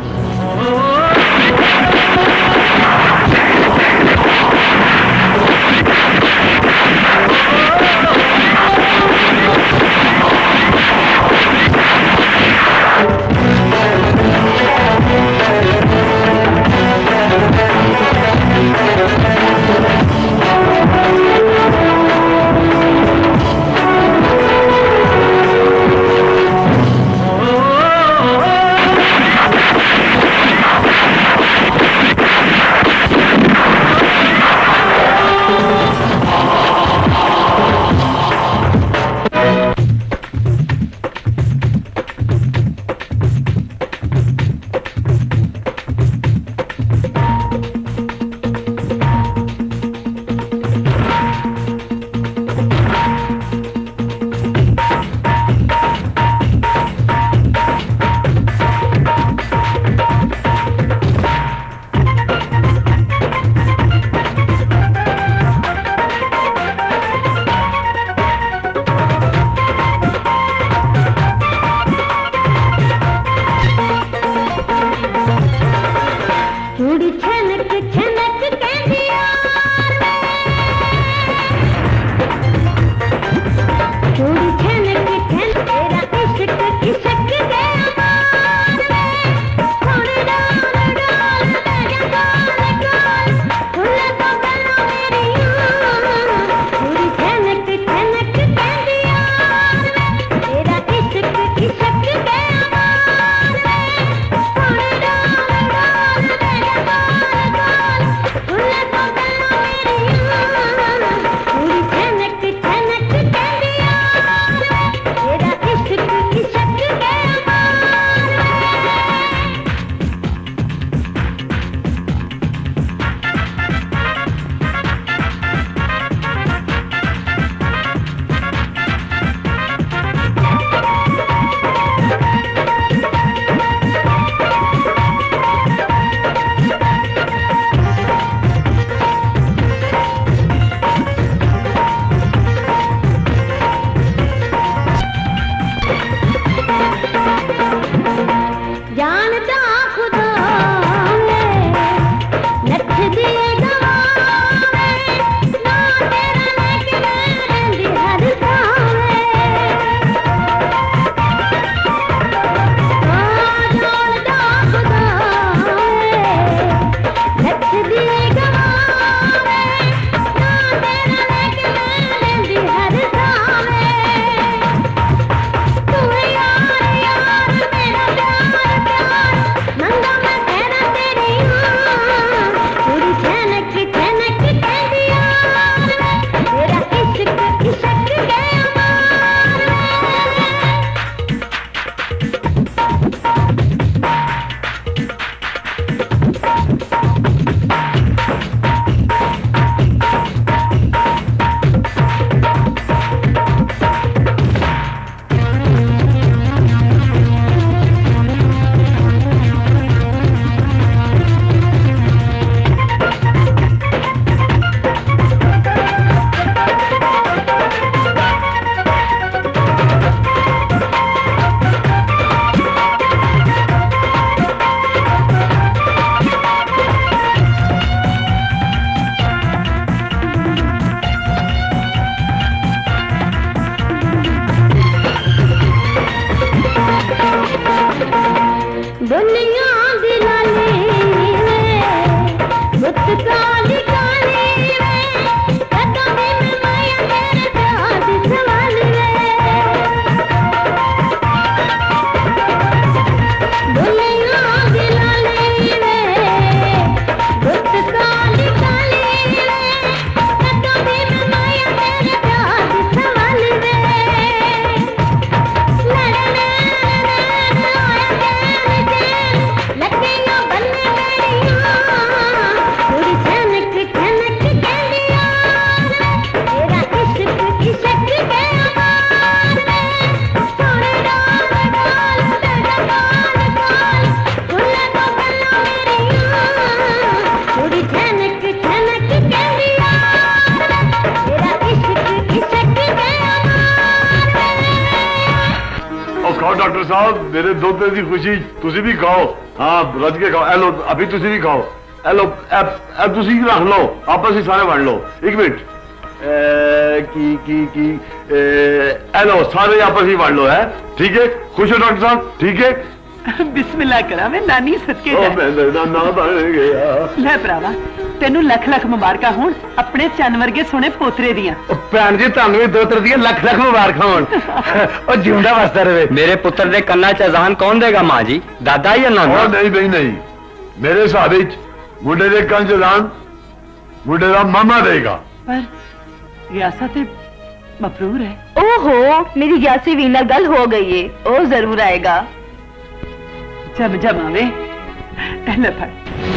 डॉक्टर साहब मेरे दोते की खुशी तुसी भी खाओ। हाँ रज के खाओ। एलो अभी तुसी भी खाओ। एलो अब तुसी रख लो आपस ही सारे वंड लो। एक मिनट की की की एलो सारे आपस ही वंड लो है। ठीक है खुश हो डॉक्टर साहब? ठीक है बिस्मिल्लाह करा मैं नानी सदके ओ मैं नाना बन गया। ले भरावा तेनू लख लख मुबारका होण अपने चन्न वर्गे सोने पोतरे दियां। भैन जी तुहानू भी दोतर दियां लख लख मुबारक होण। ओ जिंदा वसदा रहे। मेरे पुत्र दे कन्ना च अजान कौन देगा मां जी, दादा या नाना? नहीं नहीं नहीं मेरे हिसाब विच मुंडे दे कंन च अजान मुंडे दा मामा देगा। पर रियासा ते मफरूर है। ओहो मेरी ग्यासी वीना गल हो गई है। ओ जरूर आएगा जब जब आवे। ले फड़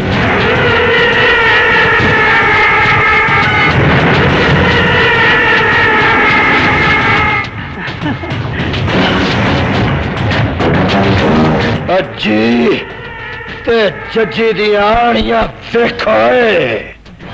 अजी ते जजी दी आनियां देखोए।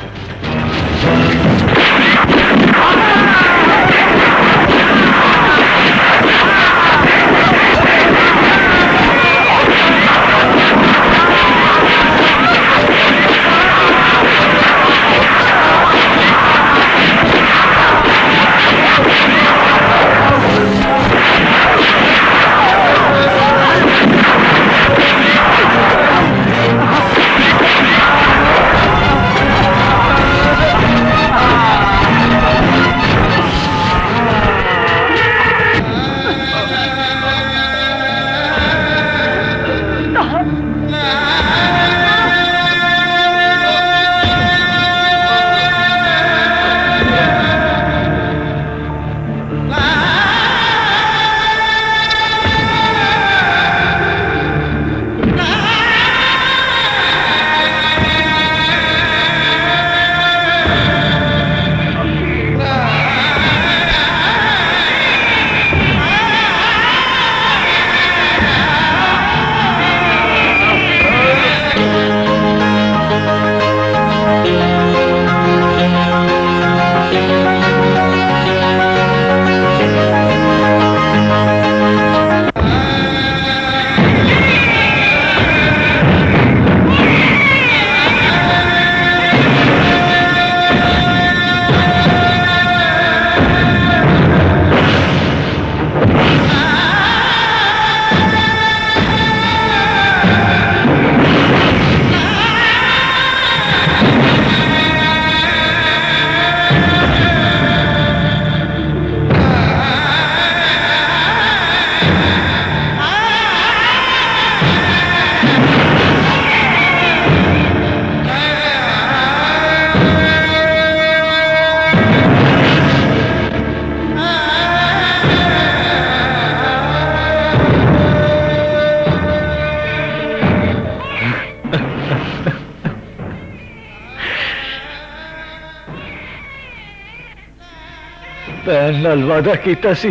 भैन नाल वादा कीता सी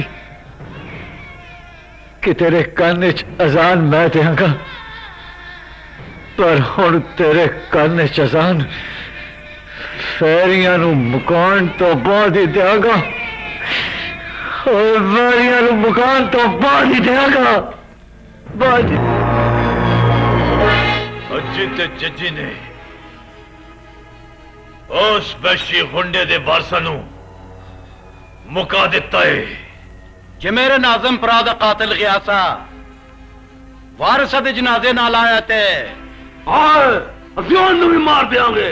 कि तेरे कान च अजान मैं देंगा, पर हुण तेरे कान च अजान फैरियां नू मुकान तो बाद ही देंगा, और फैरियां नू मुकान तो बाद ही देंगा। बाद अजी ते जजी ने उस वैशी गुंडे दे वारसां नू मुका दिता है। जे मेरे नाज़म भरा दा कातिल गियासा वारिस दे जनाजे नाल आया ते असीं उहनूं भी मार देंगे।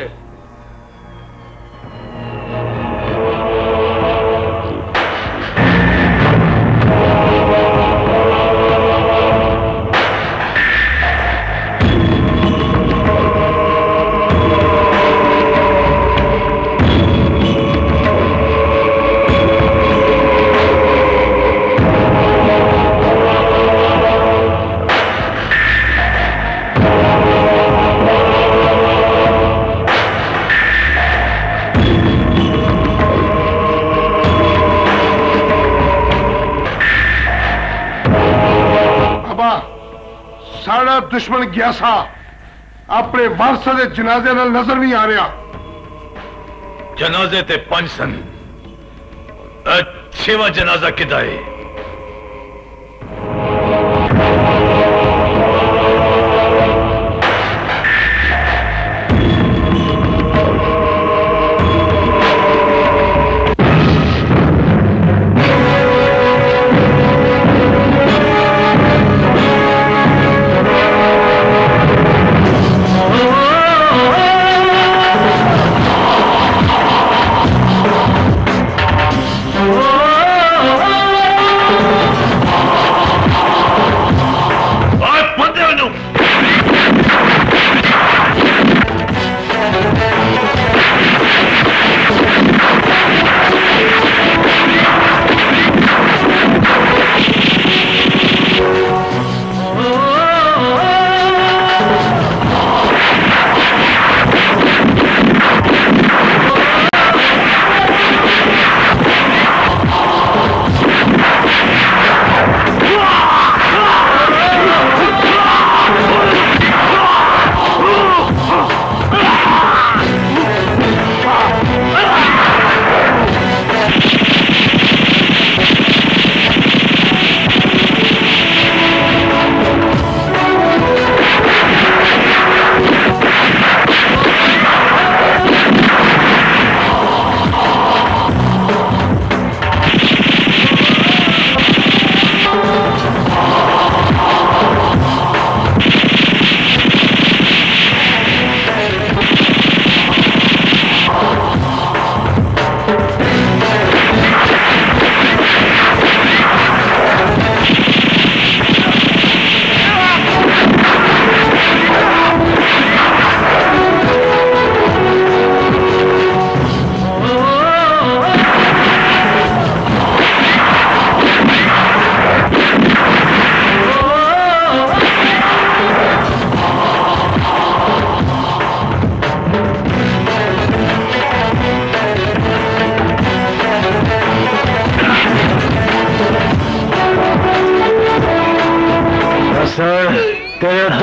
साड़ा दुश्मन ग्यासा अपने वारसा दे जनाजे नाल नजर नहीं आ रहा। जनाजे ते पंज सन, छेवा जनाजा किदा है?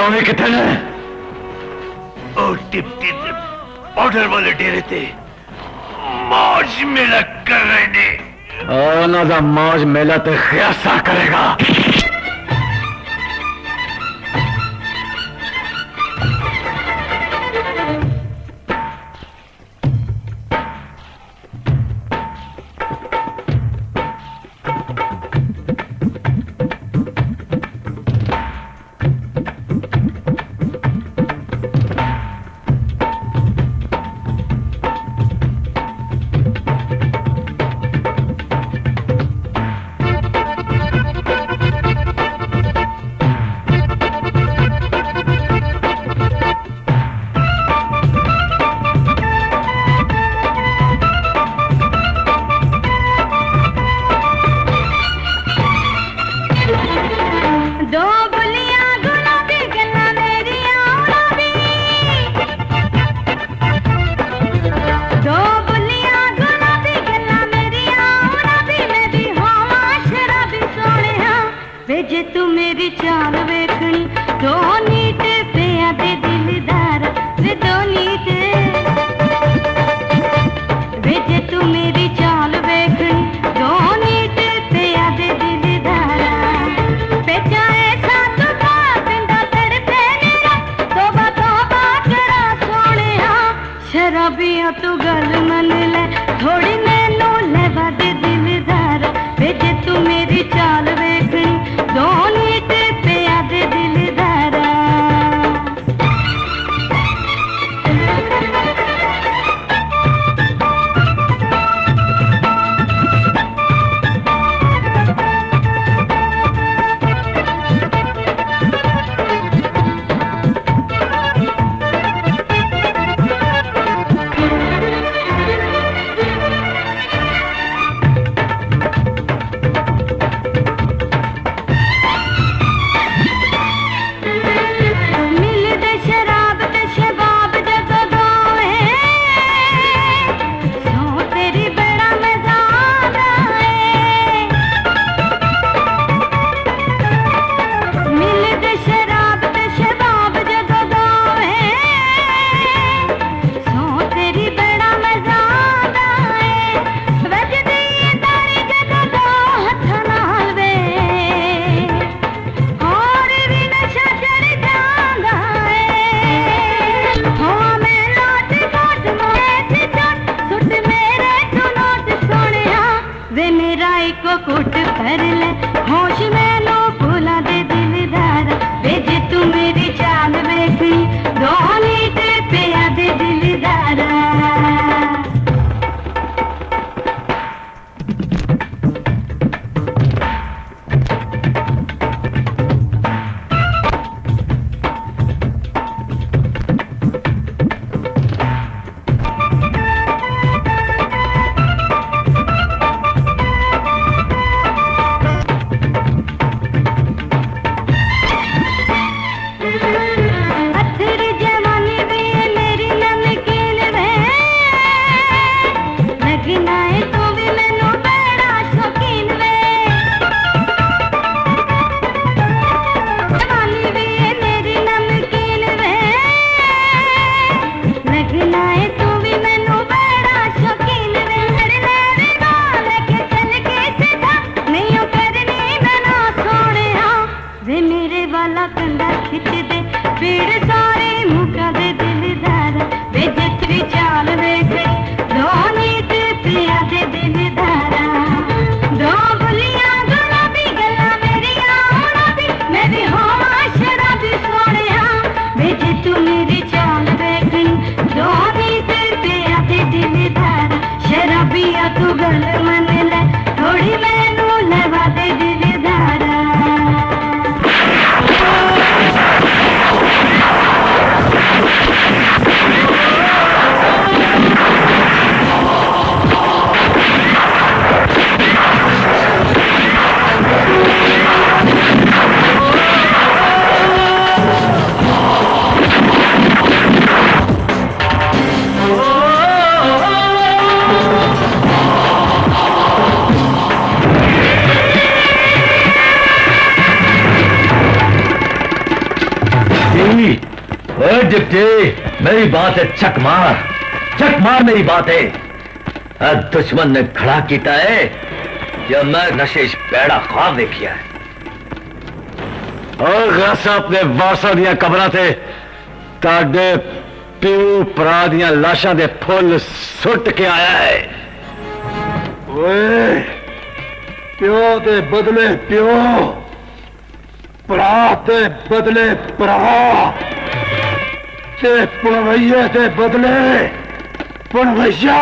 स्वामी कितने ने और टिप्टी पाउडर वाले डेरे थे मौज मेला कर रहे ने ना दा मौज मेला ते ख्यासा करेगा। डिप्टी, मेरी बात है, चक मार चक मार मेरी बात है। दुश्मन ने खड़ा किया है या मैं नशेश पैड़ा ख्वाब देखिया है। और गासा अपने वारसा दिया कबरा थे ताडे प्यू भरा दिया लाशा दे फुल सुट के आया है। ओए प्यो दे बदले प्यो, भरा दे बदले भरा, ते पणवैया दे बदले पणवैया।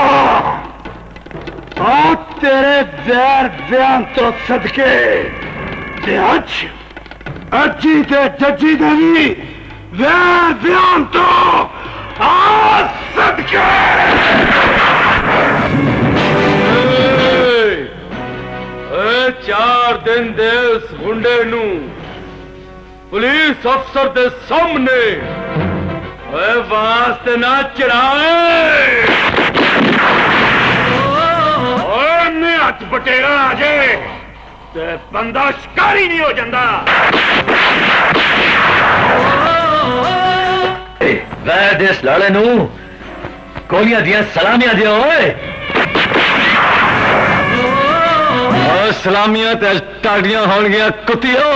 आ तेरे वैर बयान तो सदके ते अज अजी ते जजी दे भी वैर बयान तो आ सदके। चार दिन दे उस गुंडे नू पुलिस अफसर दे सामने वास्ते ना चढ़ाए। मैं हथ पटेरा आ जाए ते बंदा शिकारी नहीं हो जाता। वैद इस लाड़े नू गोलियां दिया सलामियां दिया ओए। सलामियां ते टाडियां होणगियां कुत्तियो।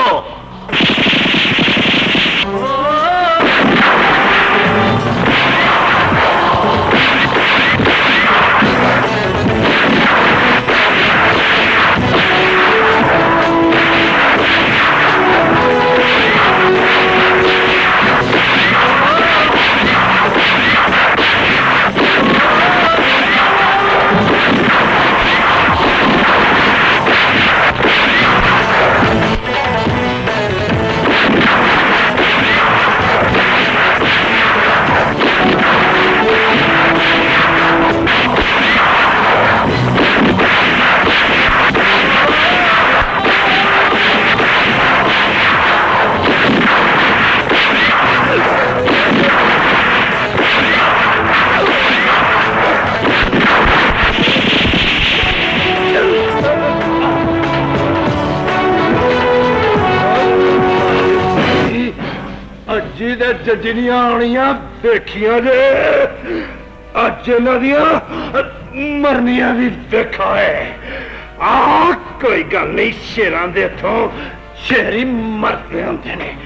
जजिनिया आनिया देखिया जे अज इन्हां दियां मरनिया भी देखा है। आ कोई गल नहीं, शेरां दे हथों शेर ही मरते होंदे ने।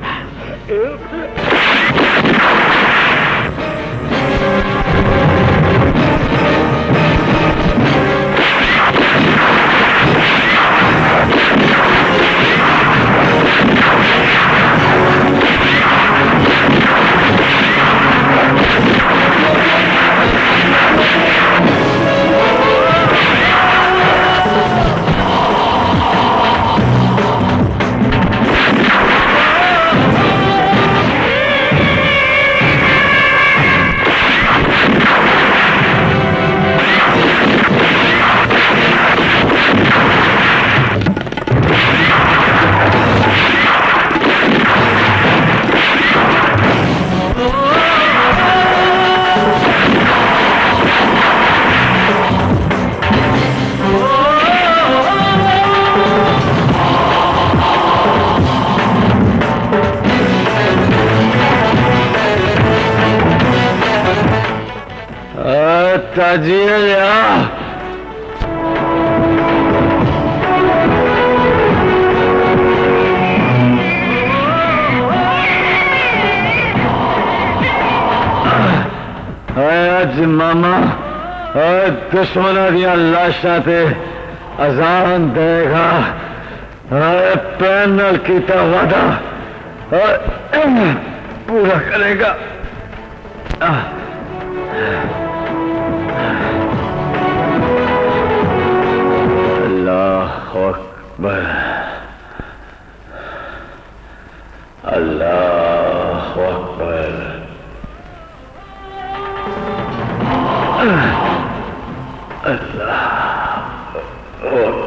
ताजिया लिया आज मामा दुश्मन दिया लाशा ते अजान देगा। पैनल किया वादा पूरा करेगा। अल्लाह अकबर अल्लाह अकबर। अल्लाह